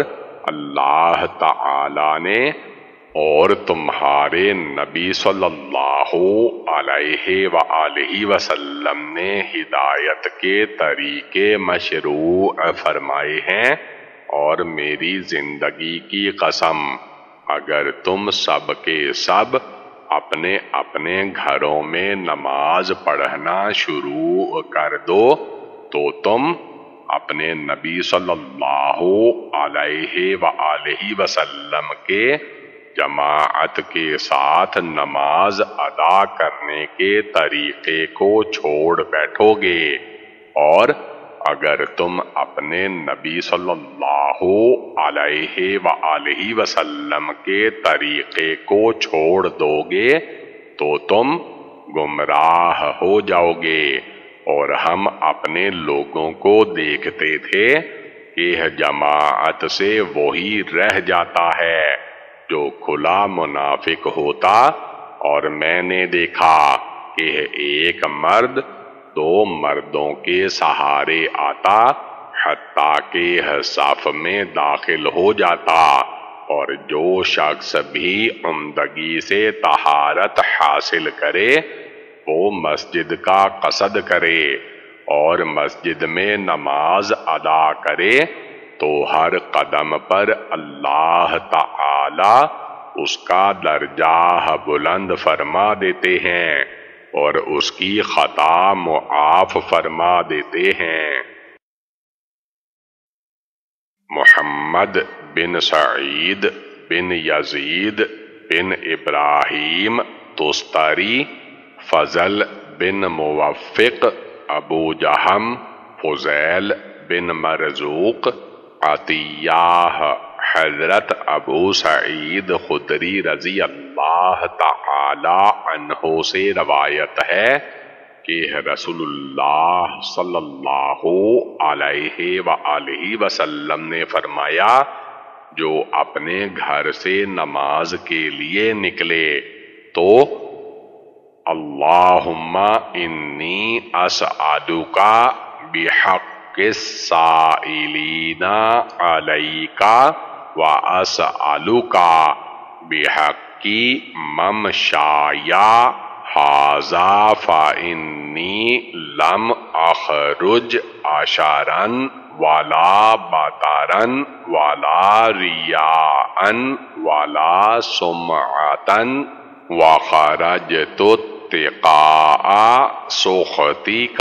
اللہ تعالی نے اور تمہارے نبی صلی اللہ علیہ وآلہ وسلم نے ہدایت کے طریقے مشروع فرمائے ہیں، اور میری زندگی کی قسم اگر تم سب کے سب اپنے اپنے گھروں میں نماز پڑھنا شروع کر دو تو تم اپنے نبی صلی اللہ علیہ وآلہ وسلم کے جماعت کے ساتھ نماز ادا کرنے کے طریقے کو چھوڑ بیٹھو گے، اور اگر تم اپنے نبی صلی اللہ علیہ وآلہ وسلم کے طریقے کو چھوڑ دو گے تو تم گمراہ ہو جاؤ گے۔ اور ہم اپنے لوگوں کو دیکھتے تھے کہ جماعت سے وہی رہ جاتا ہے جو کھلا منافق ہوتا، اور میں نے دیکھا کہ ایک مرد دو مردوں کے سہارے آتا حتیٰ کہ صف میں داخل ہو جاتا، اور جو شخص بھی عمدگی سے طہارت حاصل کرے وہ مسجد کا قصد کرے اور مسجد میں نماز ادا کرے تو ہر قدم پر اللہ تعالی اس کا درجہ بلند فرما دیتے ہیں اور اس کی خطا معاف فرما دیتے ہیں۔ محمد بن سعید بن یزید بن ابراہیم تستاری، فضل بن موفق، ابو جہم، فضیل بن مرزوق، عطیہ، حضرت ابو سعید خدری رضی اللہ تعالی عنہ سے روایت ہے کہ رسول اللہ صلی اللہ علیہ وآلہ وسلم نے فرمایا، جو اپنے گھر سے نماز کے لیے نکلے تو اللہم انی اسألک بحق السائلین علیک واسألک بحق ممشای ھذا فانی لم اخرج عشرا ولا بطرا ولا ریاء ولا سمعة وخرجت اتقاء سخطک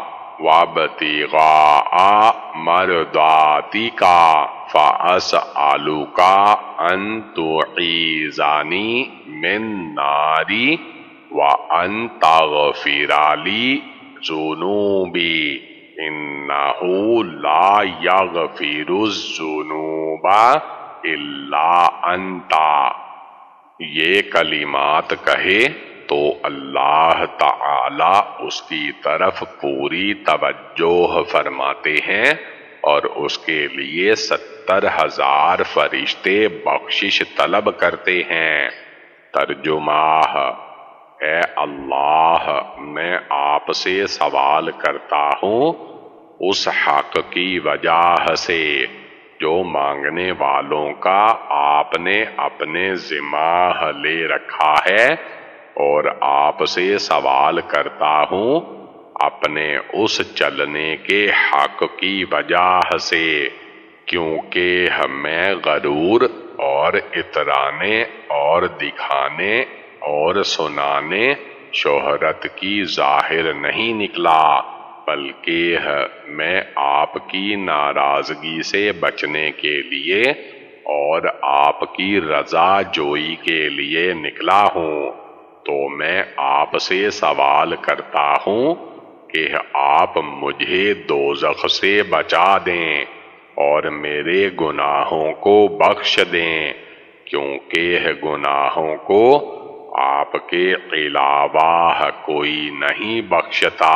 وابتغاء مرضاتک فأسألک ان تعیذنی من ناری وان تغفر لی ذنوبی انہ لا یغفر الذنوب الا انت۔ یہ کلمات کہے تو اللہ تعالی اس کی طرف پوری توجہ فرماتے ہیں اور اس کے لیے 70,000 فرشتے بخشش طلب کرتے ہیں۔ ترجمہ: اے اللہ، میں آپ سے سوال کرتا ہوں اس حق کی وجہ سے جو مانگنے والوں کا آپ نے اپنے ذمہ لے رکھا ہے، اور آپ سے سوال کرتا ہوں اپنے اس چلنے کے حق کی وجہ سے، کیونکہ میں غرور اور اترانے اور دکھانے اور سنانے شہرت کی ظاہر نہیں نکلا، بلکہ میں آپ کی ناراضگی سے بچنے کے لیے اور آپ کی رضا جوئی کے لیے نکلا ہوں۔ تو میں آپ سے سوال کرتا ہوں کہ آپ مجھے دوزخ سے بچا دیں اور میرے گناہوں کو بخش دیں، کیونکہ گناہوں کو آپ کے علاوہ کوئی نہیں بخشتا۔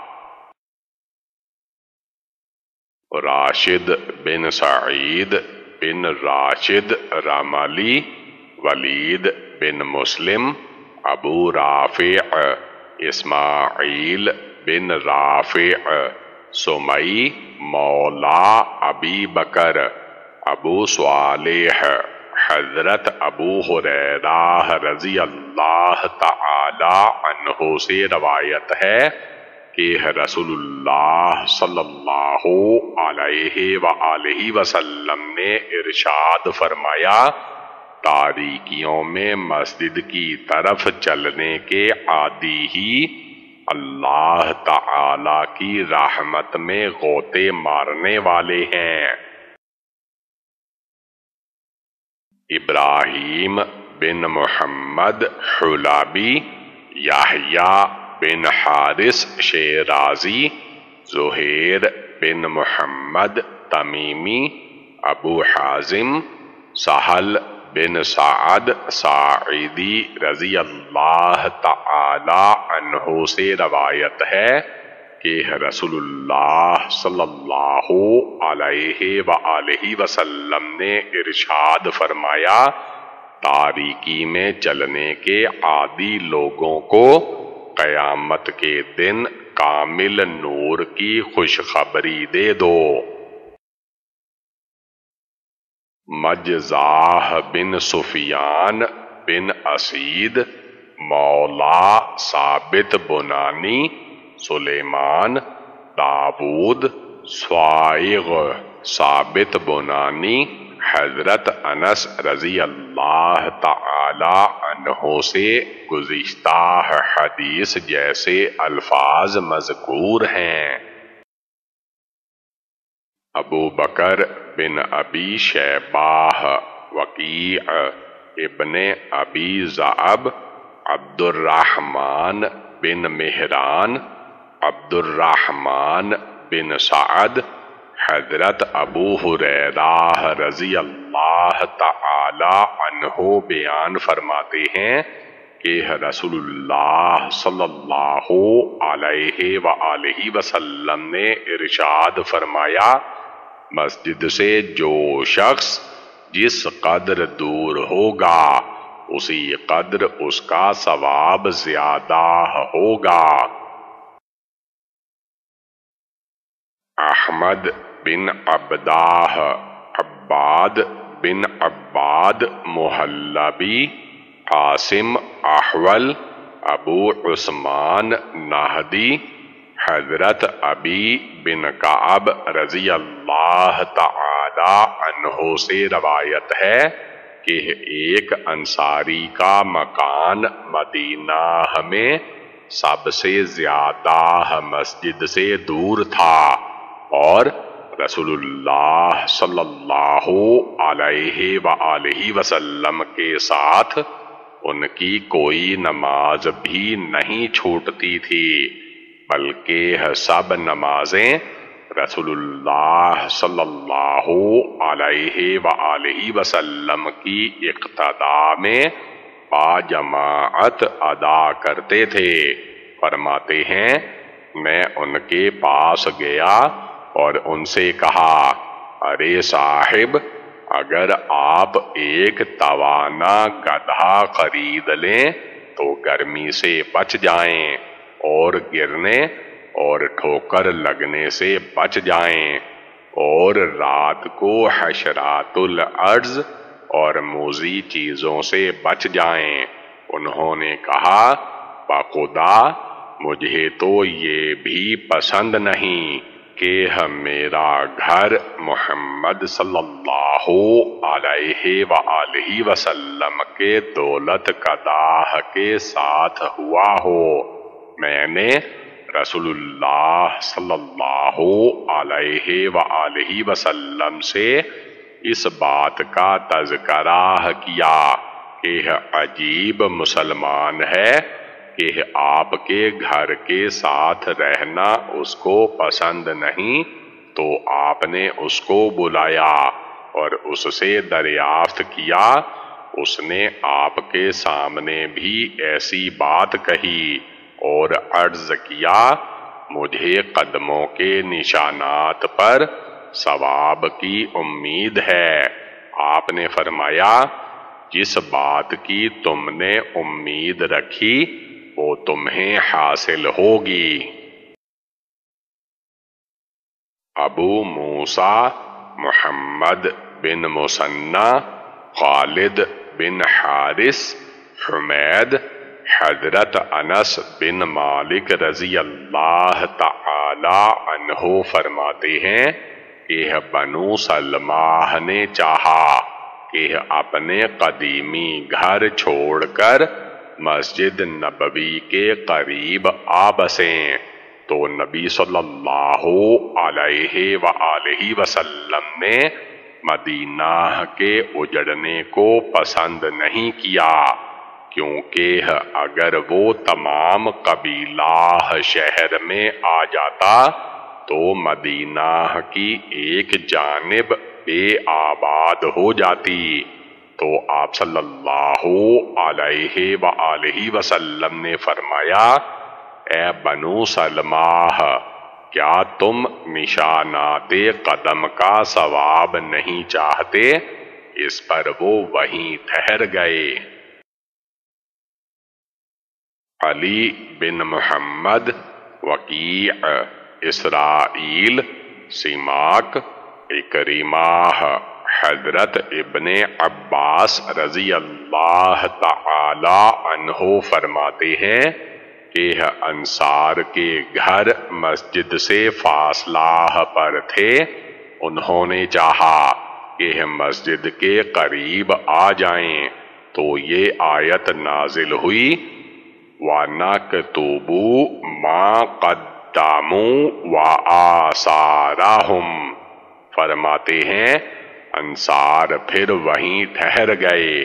راشد بن سعید بن راشد رملی، ولید بن مسلم، ابو رافع، اسماعیل بن رافع، سمی مولا ابی بکر، ابو صالح حضرت ابو ہریرہ رضی اللہ تعالی عنہ سے روایت ہے کہ رسول اللہ صلی اللہ علیہ وآلہ وسلم نے ارشاد فرمایا، تاریکیوں میں مسجد کی طرف چلنے کے عادی ہی اللہ تعالی کی رحمت میں غوطے مارنے والے ہیں۔ ابراہیم بن محمد حلابی، یحییٰ بن حارث شیرازی، زہیر بن محمد تمیمی، ابو حازم، سہل بن سعد ساعدی رضی اللہ تعالی عنہ سے روایت ہے کہ رسول اللہ صلی اللہ علیہ وآلہ وسلم نے ارشاد فرمایا، تاریکی میں چلنے کے عادی لوگوں کو قیامت کے دن کامل نور کی خوشخبری دے دو۔ مجزاہ بن سفیان بن اسید، مولا ثابت بنانی، سلیمان، داود، سوائغ، ثابت بنانی، حضرت انس رضی اللہ تعالی عنہ سے گزشتہ حدیث جیسے الفاظ مذکور ہیں۔ ابو بکر بن ابی شیبہ، وکیع ابن ابی ذئب، عبد الرحمن بن مہران، عبد الرحمن بن سعد، حضرت ابو ہریرہ رضی اللہ تعالی عنہ بیان فرماتے ہیں کہ رسول اللہ صلی اللہ علیہ وآلہ وسلم نے ارشاد فرمایا، مسجد سے جو شخص جس قدر دور ہوگا اسی قدر اس کا ثواب زیادہ ہوگا۔ احمد بن عبدہ، عباد بن عباد محلبی، قاسم احول، ابو عثمان نہدی، حضرت ابی بن کعب رضی اللہ تعالی عنہ سے روایت ہے کہ ایک انصاری کا مکان مدینہ میں سب سے زیادہ مسجد سے دور تھا، اور رسول اللہ صلی اللہ علیہ وآلہ وسلم کے ساتھ ان کی کوئی نماز بھی نہیں چھوٹتی تھی، بلکہ سب نمازیں رسول اللہ صلی اللہ علیہ وآلہ وسلم کی اقتدا میں باجماعت ادا کرتے تھے۔ فرماتے ہیں، میں ان کے پاس گیا اور ان سے کہا، ارے صاحب، اگر آپ ایک توانا گدھا خرید لیں تو گرمی سے بچ جائیں اور گرنے اور ٹھوکر لگنے سے بچ جائیں، اور رات کو حشرات الارض اور موذی چیزوں سے بچ جائیں۔ انہوں نے کہا، بخدا مجھے تو یہ بھی پسند نہیں کہ میرا گھر محمد صلی اللہ علیہ وآلہ وسلم کے دولت قداح کے ساتھ ہوا ہو۔ میں نے رسول اللہ صلی اللہ علیہ وآلہ وسلم سے اس بات کا تذکرہ کیا کہ عجیب مسلمان ہے کہ آپ کے گھر کے ساتھ رہنا اس کو پسند نہیں، تو آپ نے اس کو بلایا اور اس سے دریافت کیا۔ اس نے آپ کے سامنے بھی ایسی بات کہی اور عرض کیا، مجھے قدموں کے نشانات پر ثواب کی امید ہے۔ آپ نے فرمایا، جس بات کی تم نے امید رکھی وہ تمہیں حاصل ہوگی۔ ابو موسیٰ محمد بن مثنى، خالد بن حارث، حمید، حضرت انس بن مالک رضی اللہ تعالی عنہ فرماتے ہیں کہ بنو سلمہ نے چاہا کہ اپنے قدیمی گھر چھوڑ کر مسجد نبوی کے قریب آ بسیں، تو نبی صلی اللہ علیہ وآلہ وسلم نے مدینہ کے اجڑنے کو پسند نہیں کیا، کیونکہ اگر وہ تمام قبیلہ شہر میں آ جاتا تو مدینہ کی ایک جانب بے آباد ہو جاتی۔ تو آپ صلی اللہ علیہ وآلہ وسلم نے فرمایا، اے بنو سلمہ، کیا تم نشانات قدم کا ثواب نہیں چاہتے؟ اس پر وہ وہیں ٹھہر گئے۔ علی بن محمد، وکیع، اسرائیل، سماک، اکرمہ، حضرت ابن عباس رضی اللہ تعالی عنہ فرماتے ہیں کہ انصار کے گھر مسجد سے فاصلہ پر تھے، انہوں نے چاہا کہ مسجد کے قریب آ جائیں تو یہ آیت نازل ہوئی، وَنَكْتُبُ مَا قَدَّمُوا وَآثَارَهُمْ، فرماتے ہیں انصار پھر وہیں ٹھہر گئے۔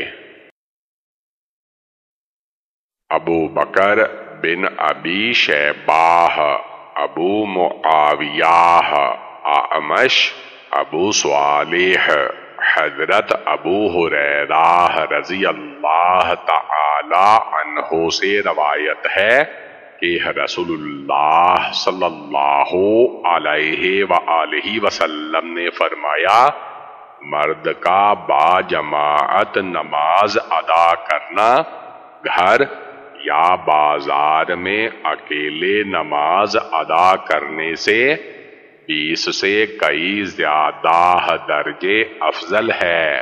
ابو بکر بن ابی شیبہ، ابو معاویہ، اعمش، ابو صالح، حضرت ابو ہریرہ رضی اللہ تعالی عنہ سے روایت ہے کہ رسول اللہ صلی اللہ علیہ وآلہ وسلم نے فرمایا، مرد کا با جماعت نماز ادا کرنا گھر یا بازار میں اکیلے نماز ادا کرنے سے 20 سے کئی زیادہ درجے افضل ہے۔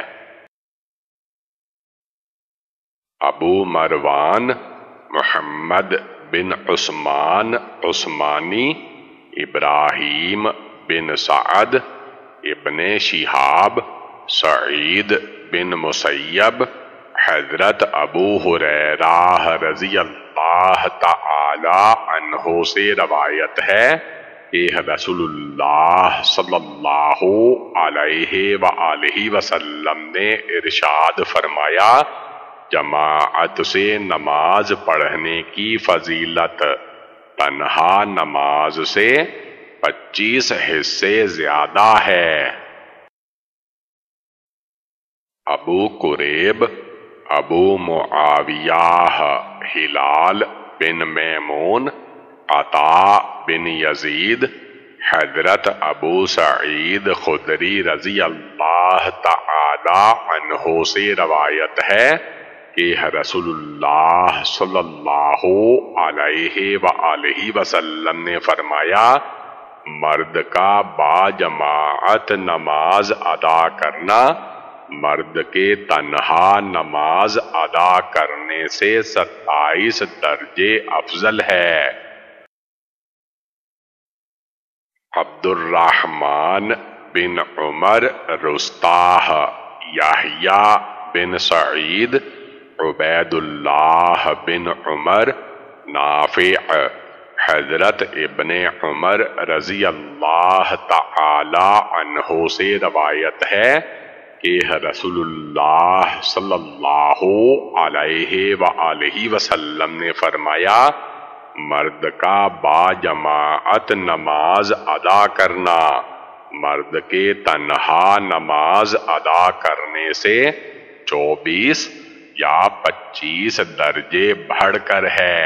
ابو مروان محمد بن عثمان عثمانی، ابراہیم بن سعد، ابن شہاب، سعید بن مسیب، حضرت ابو ہریرہ رضی اللہ تعالی عنہ سے روایت ہے کہ رسول اللہ صلی اللہ علیہ وآلہ وسلم نے ارشاد فرمایا، جماعت سے نماز پڑھنے کی فضیلت تنہا نماز سے 25 حصے زیادہ ہے۔ ابو قریب، ابو معاویہ، ہلال بن میمون، عطا بن یزید، حضرت ابو سعید خدری رضی اللہ تعالی عنہ سے روایت ہے کہ رسول اللہ صلی اللہ علیہ وآلہ وسلم نے فرمایا، مرد کا با جماعت نماز ادا کرنا مرد کے تنہا نماز ادا کرنے سے 27 درجے افضل ہے۔ عبد الرحمن بن عمر رستاہ، یحییٰ بن سعید، عبید اللہ بن عمر، نافع، حضرت ابن عمر رضی اللہ تعالی عنہ سے روایت ہے کہ رسول اللہ صلی اللہ علیہ وآلہ وسلم نے فرمایا، مرد کا با جماعت نماز ادا کرنا مرد کے تنہا نماز ادا کرنے سے 24 یا 25 درجے بڑھ کر ہے۔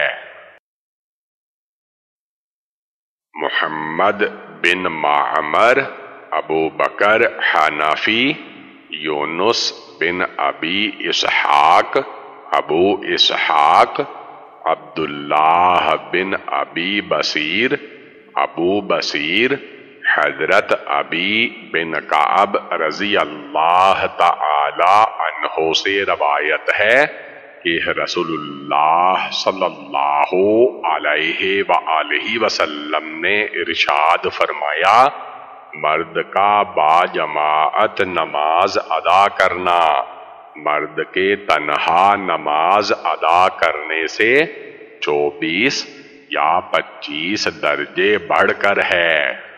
محمد بن معمر، ابو بکر حنفی، یونس بن ابی اسحاق، ابو اسحاق، عبداللہ بن ابی بصیر، ابو بصیر، حضرت ابی بن کعب رضی اللہ تعالی عنہ سے روایت ہے کہ رسول اللہ صلی اللہ علیہ وآلہ وسلم نے ارشاد فرمایا، مرد کا با جماعت نماز ادا کرنا مرد کے تنہا نماز ادا کرنے سے 24 یا 25 درجے بڑھ کر ہے۔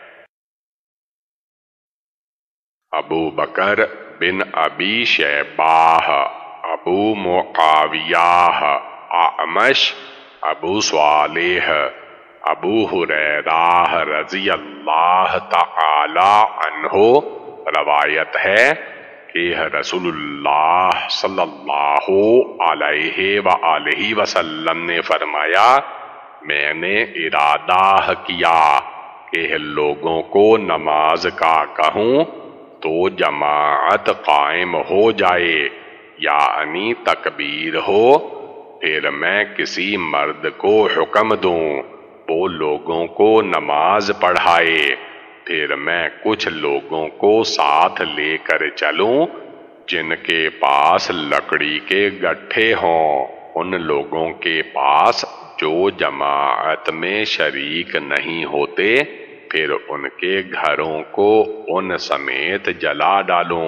ابو بکر بن ابی شیبہ، ابو معاویہ، اعمش، ابو صالح، ابو ہریرہ رضی اللہ تعالی عنہ روایت ہے کہ رسول اللہ صلی اللہ علیہ وآلہ وسلم نے فرمایا، میں نے ارادہ کیا کہ لوگوں کو نماز کا کہوں تو جماعت قائم ہو جائے، یعنی تکبیر ہو، پھر میں کسی مرد کو حکم دوں وہ لوگوں کو نماز پڑھائے، پھر میں کچھ لوگوں کو ساتھ لے کر چلوں جن کے پاس لکڑی کے گٹھے ہوں، ان لوگوں کے پاس جو جماعت میں شریک نہیں ہوتے، پھر ان کے گھروں کو ان سمیت جلا ڈالوں۔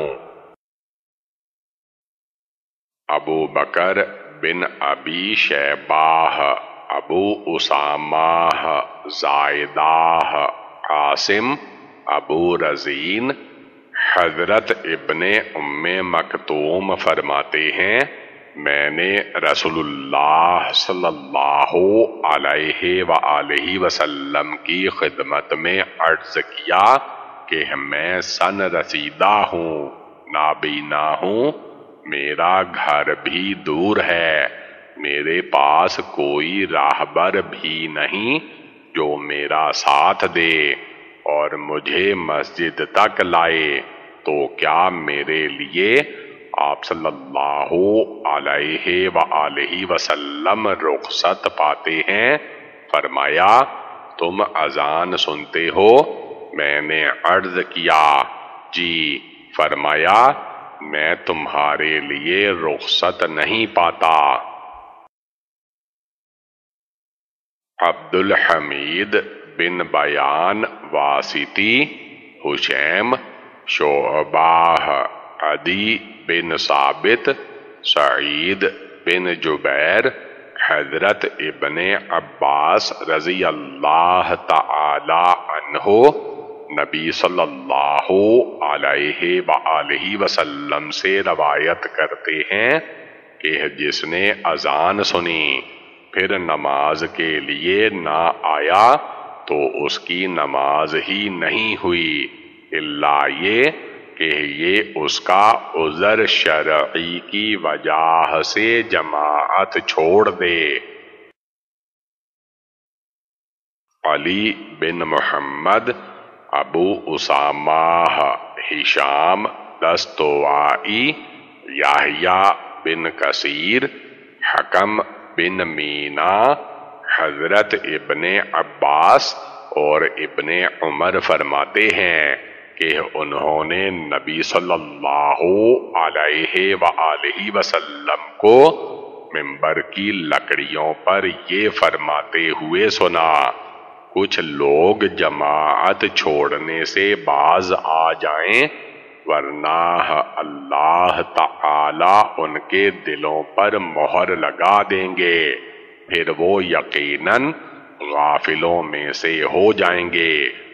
ابو بکر بن ابی شیبہ، ابو اسامہ، زائدہ، قاسم، ابو رزین، حضرت ابن ام مکتوم فرماتے ہیں، میں نے رسول اللہ صلی اللہ علیہ وآلہ وسلم کی خدمت میں عرض کیا کہ میں سن رسیدہ ہوں، نابینا ہوں، میرا گھر بھی دور ہے، میرے پاس کوئی راہبر بھی نہیں جو میرا ساتھ دے اور مجھے مسجد تک لائے، تو کیا میرے لیے آپ صلی اللہ علیہ وآلہ وسلم رخصت پاتے ہیں؟ فرمایا، تم اذان سنتے ہو؟ میں نے عرض کیا، جی۔ فرمایا، میں تمہارے لیے رخصت نہیں پاتا۔ عبد الحمید بن بیان واسطی، حشیم، شعبہ، عدی بن ثابت، سعید بن جبیر، حضرت ابن عباس رضی اللہ تعالی عنہ نبی صلی اللہ علیہ وآلہ وسلم سے روایت کرتے ہیں کہ جس نے اذان سنی پھر نماز کے لیے نہ آیا تو اس کی نماز ہی نہیں ہوئی، الا یہ کہ یہ اس کا عذر شرعی کی وجہ سے جماعت چھوڑ دے۔ علی بن محمد، ابو اسامہ، ہشام دستوائی، یحییٰ بن کثیر، حکم بن مینا، حضرت ابن عباس اور ابن عمر فرماتے ہیں کہ انہوں نے نبی صلی اللہ علیہ وآلہ وسلم کو منبر کی لکڑیوں پر یہ فرماتے ہوئے سنا، کچھ لوگ جماعت چھوڑنے سے باز آ جائیں ورنہ اللہ تعالی ان کے دلوں پر مہر لگا دیں گے، پھر وہ یقیناً غافلوں میں سے ہو جائیں گے۔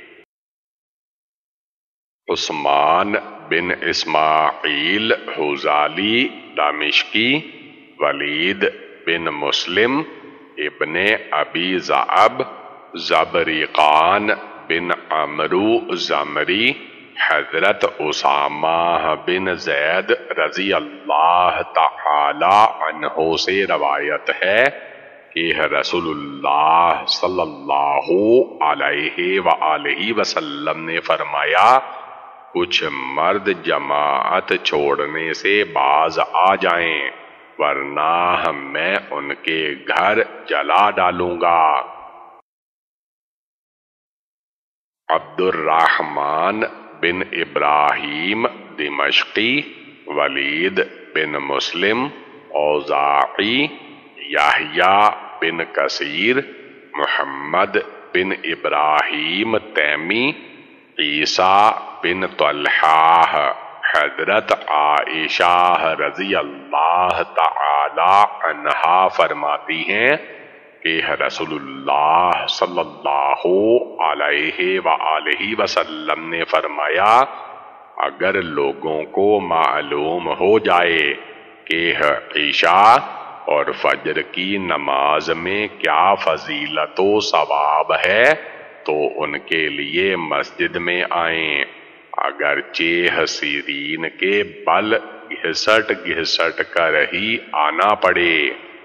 عثمان بن اسماعیل حوزالی دمشقی، ولید بن مسلم، ابن ابی ذئب، زبریقان بن عمرو زمری، حضرت اسامہ بن زید رضی اللہ تعالی عنہ سے روایت ہے کہ رسول اللہ صلی اللہ علیہ وآلہ وسلم نے فرمایا، کچھ مرد جماعت چھوڑنے سے باز آ جائیں ورنہ میں ان کے گھر جلا ڈالوں گا۔ عبد الرحمن بن ابراہیم دمشقی، ولید بن مسلم اوزاعی، یحییٰ بن کثیر، محمد بن ابراہیم تیمی، عیسیٰ بن طلحہ۔ حضرت عائشہ رضی اللہ تعالی عنہا فرماتی ہیں کہ رسول اللہ صلی اللہ علیہ وآلہ وسلم نے فرمایا، اگر لوگوں کو معلوم ہو جائے کہ عشاء اور فجر کی نماز میں کیا فضیلت و ثواب ہے تو ان کے لیے مسجد میں آئیں، اگرچہ حسیرین کے بل گھسٹ گھسٹ کر ہی آنا پڑے۔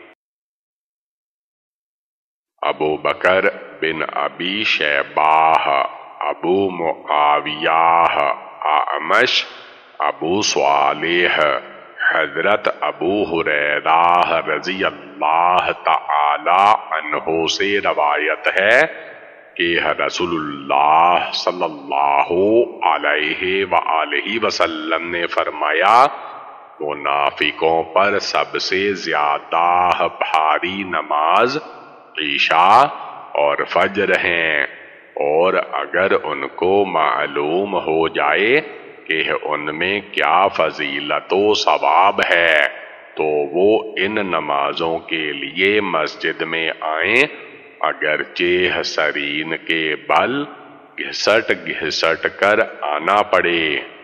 ابو بکر بن ابی شیبہ، ابو معاویہ، اعمش، ابو صالح، حضرت ابو ہریرہ رضی اللہ تعالی عنہ سے روایت ہے کہ رسول اللہ صلی اللہ علیہ وآلہ وسلم نے فرمایا، منافقوں پر سب سے زیادہ بھاری نماز عشاء اور فجر ہیں، اور اگر ان کو معلوم ہو جائے کہ ان میں کیا فضیلت و ثواب ہے تو وہ ان نمازوں کے لیے مسجد میں آئیں، اگرچہ حسرین کے بل گھسٹ گھسٹ کر آنا پڑے۔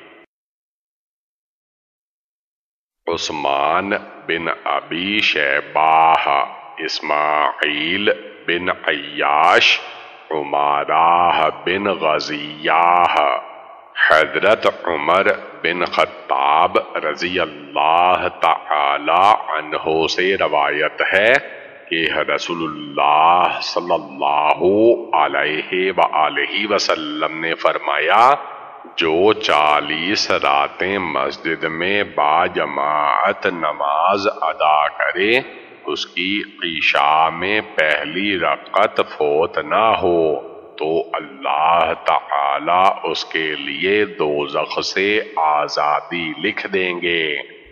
عثمان بن ابی شیبہ، اسماعیل بن عیاش، عمارہ بن غزیہ، حضرت عمر بن خطاب رضی اللہ تعالی عنہ سے روایت ہے کہ رسول اللہ صلی اللہ علیہ وآلہ وسلم نے فرمایا، جو 40 راتیں مسجد میں باجماعت نماز ادا کرے اس کی عشاء میں پہلی رکعت فوت نہ ہو تو اللہ تعالی اس کے لیے دوزخ سے آزادی لکھ دیں گے۔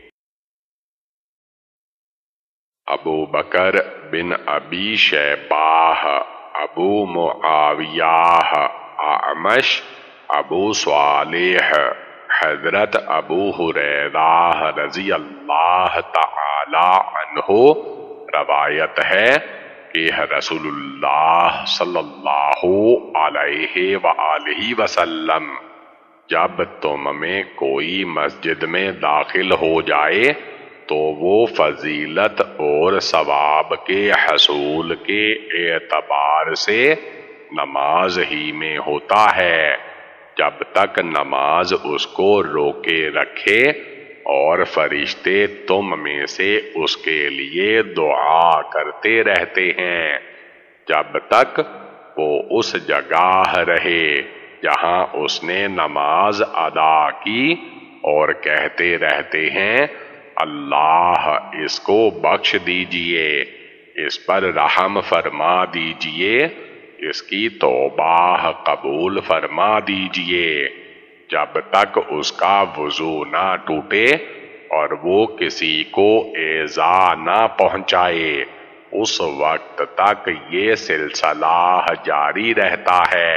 ابو بکر بن ابی شیبہ، ابو معاویہ، اعمش، ابو صالح، حضرت ابو ہریرہ رضی اللہ تعالی عنہ روایت ہے کہ رسول اللہ صلی اللہ علیہ وآلہ وسلم، جب تم میں کوئی مسجد میں داخل ہو جائے تو وہ فضیلت اور ثواب کے حصول کے اعتبار سے نماز ہی میں ہوتا ہے، جب تک نماز اس کو روکے رکھے اور فرشتے تم میں سے اس کے لیے دعا کرتے رہتے ہیں، جب تک وہ اس جگہ رہے جہاں اس نے نماز ادا کی، اور کہتے رہتے ہیں، اللہ اس کو بخش دیجئے، اس پر رحم فرما دیجئے، اس کی توبہ قبول فرما دیجئے، جب تک اس کا وضو نہ ٹوٹے اور وہ کسی کو ایذا نہ پہنچائے، اس وقت تک یہ سلسلہ جاری رہتا ہے۔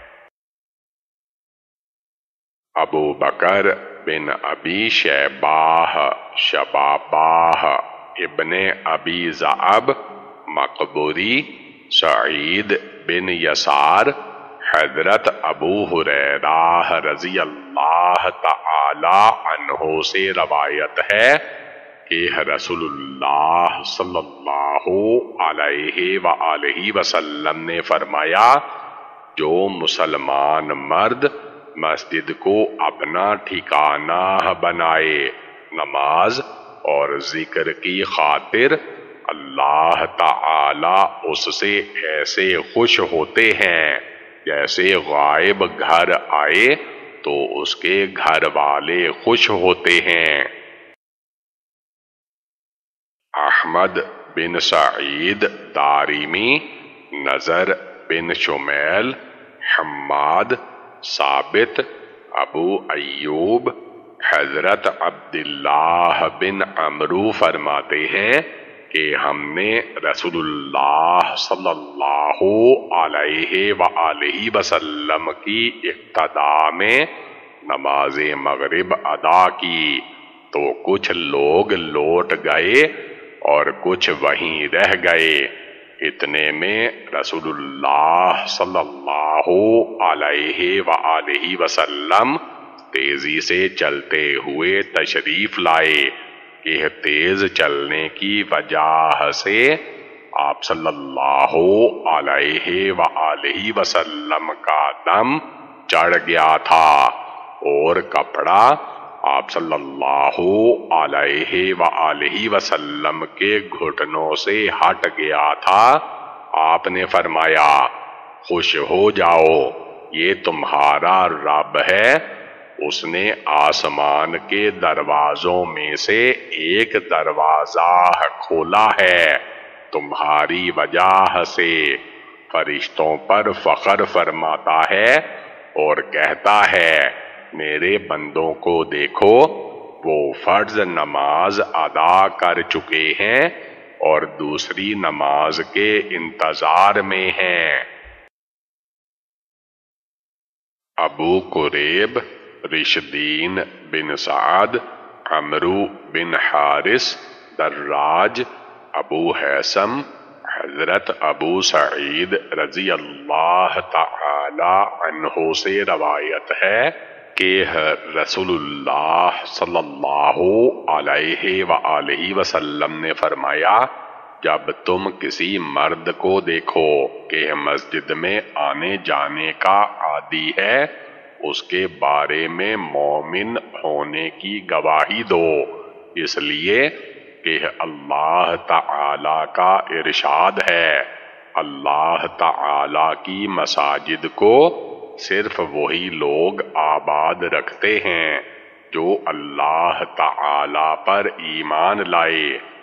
ابو بکر بن ابی شیبہ، شبابہ، ابن ابی ذئب، مقبوری، سعید بن یسار، حضرت ابو ہریرہ رضی اللہ تعالی عنہ سے روایت ہے کہ رسول اللہ صلی اللہ علیہ وآلہ وسلم نے فرمایا، جو مسلمان مرد مسجد کو اپنا ٹھکانہ بنائے، نماز اور ذکر کی خاطر، اللہ تعالی اس سے ایسے خوش ہوتے ہیں جیسے غائب گھر آئے تو اس کے گھر والے خوش ہوتے ہیں۔ احمد بن سعید دارمی، نظر بن شمیل، حماد، ثابت، ابو ایوب، حضرت عبداللہ بن عمرو فرماتے ہیں کہ ہم نے رسول اللہ صلی اللہ علیہ وآلہ وسلم کی اقتدا میں نماز مغرب ادا کی تو کچھ لوگ لوٹ گئے اور کچھ وہیں رہ گئے۔ اتنے میں رسول اللہ صلی اللہ علیہ وآلہ وسلم تیزی سے چلتے ہوئے تشریف لائے کہ تیز چلنے کی وجہ سے آپ صلی اللہ علیہ وآلہ وسلم کا دم چڑھ گیا تھا اور کپڑا آپ صلی اللہ علیہ وآلہ وسلم کے گھٹنوں سے ہٹ گیا تھا۔ آپ نے فرمایا، خوش ہو جاؤ، یہ تمہارا رب ہے، اس نے آسمان کے دروازوں میں سے ایک دروازہ کھولا ہے، تمہاری وجہ سے فرشتوں پر فخر فرماتا ہے اور کہتا ہے، میرے بندوں کو دیکھو، وہ فرض نماز ادا کر چکے ہیں اور دوسری نماز کے انتظار میں ہیں۔ ابو قریب، رشدین بن سعد، عمرو بن حارث، دراج، ابو حیثم، حضرت ابو سعید رضی اللہ تعالی عنہ سے روایت ہے کہ رسول اللہ صلی اللہ علیہ وآلہ وسلم نے فرمایا، جب تم کسی مرد کو دیکھو کہ مسجد میں آنے جانے کا عادی ہے، اس کے بارے میں مومن ہونے کی گواہی دو، اس لیے کہ اللہ تعالی کا ارشاد ہے، اللہ تعالی کی مساجد کو صرف وہی لوگ آباد رکھتے ہیں جو اللہ تعالی پر ایمان لائے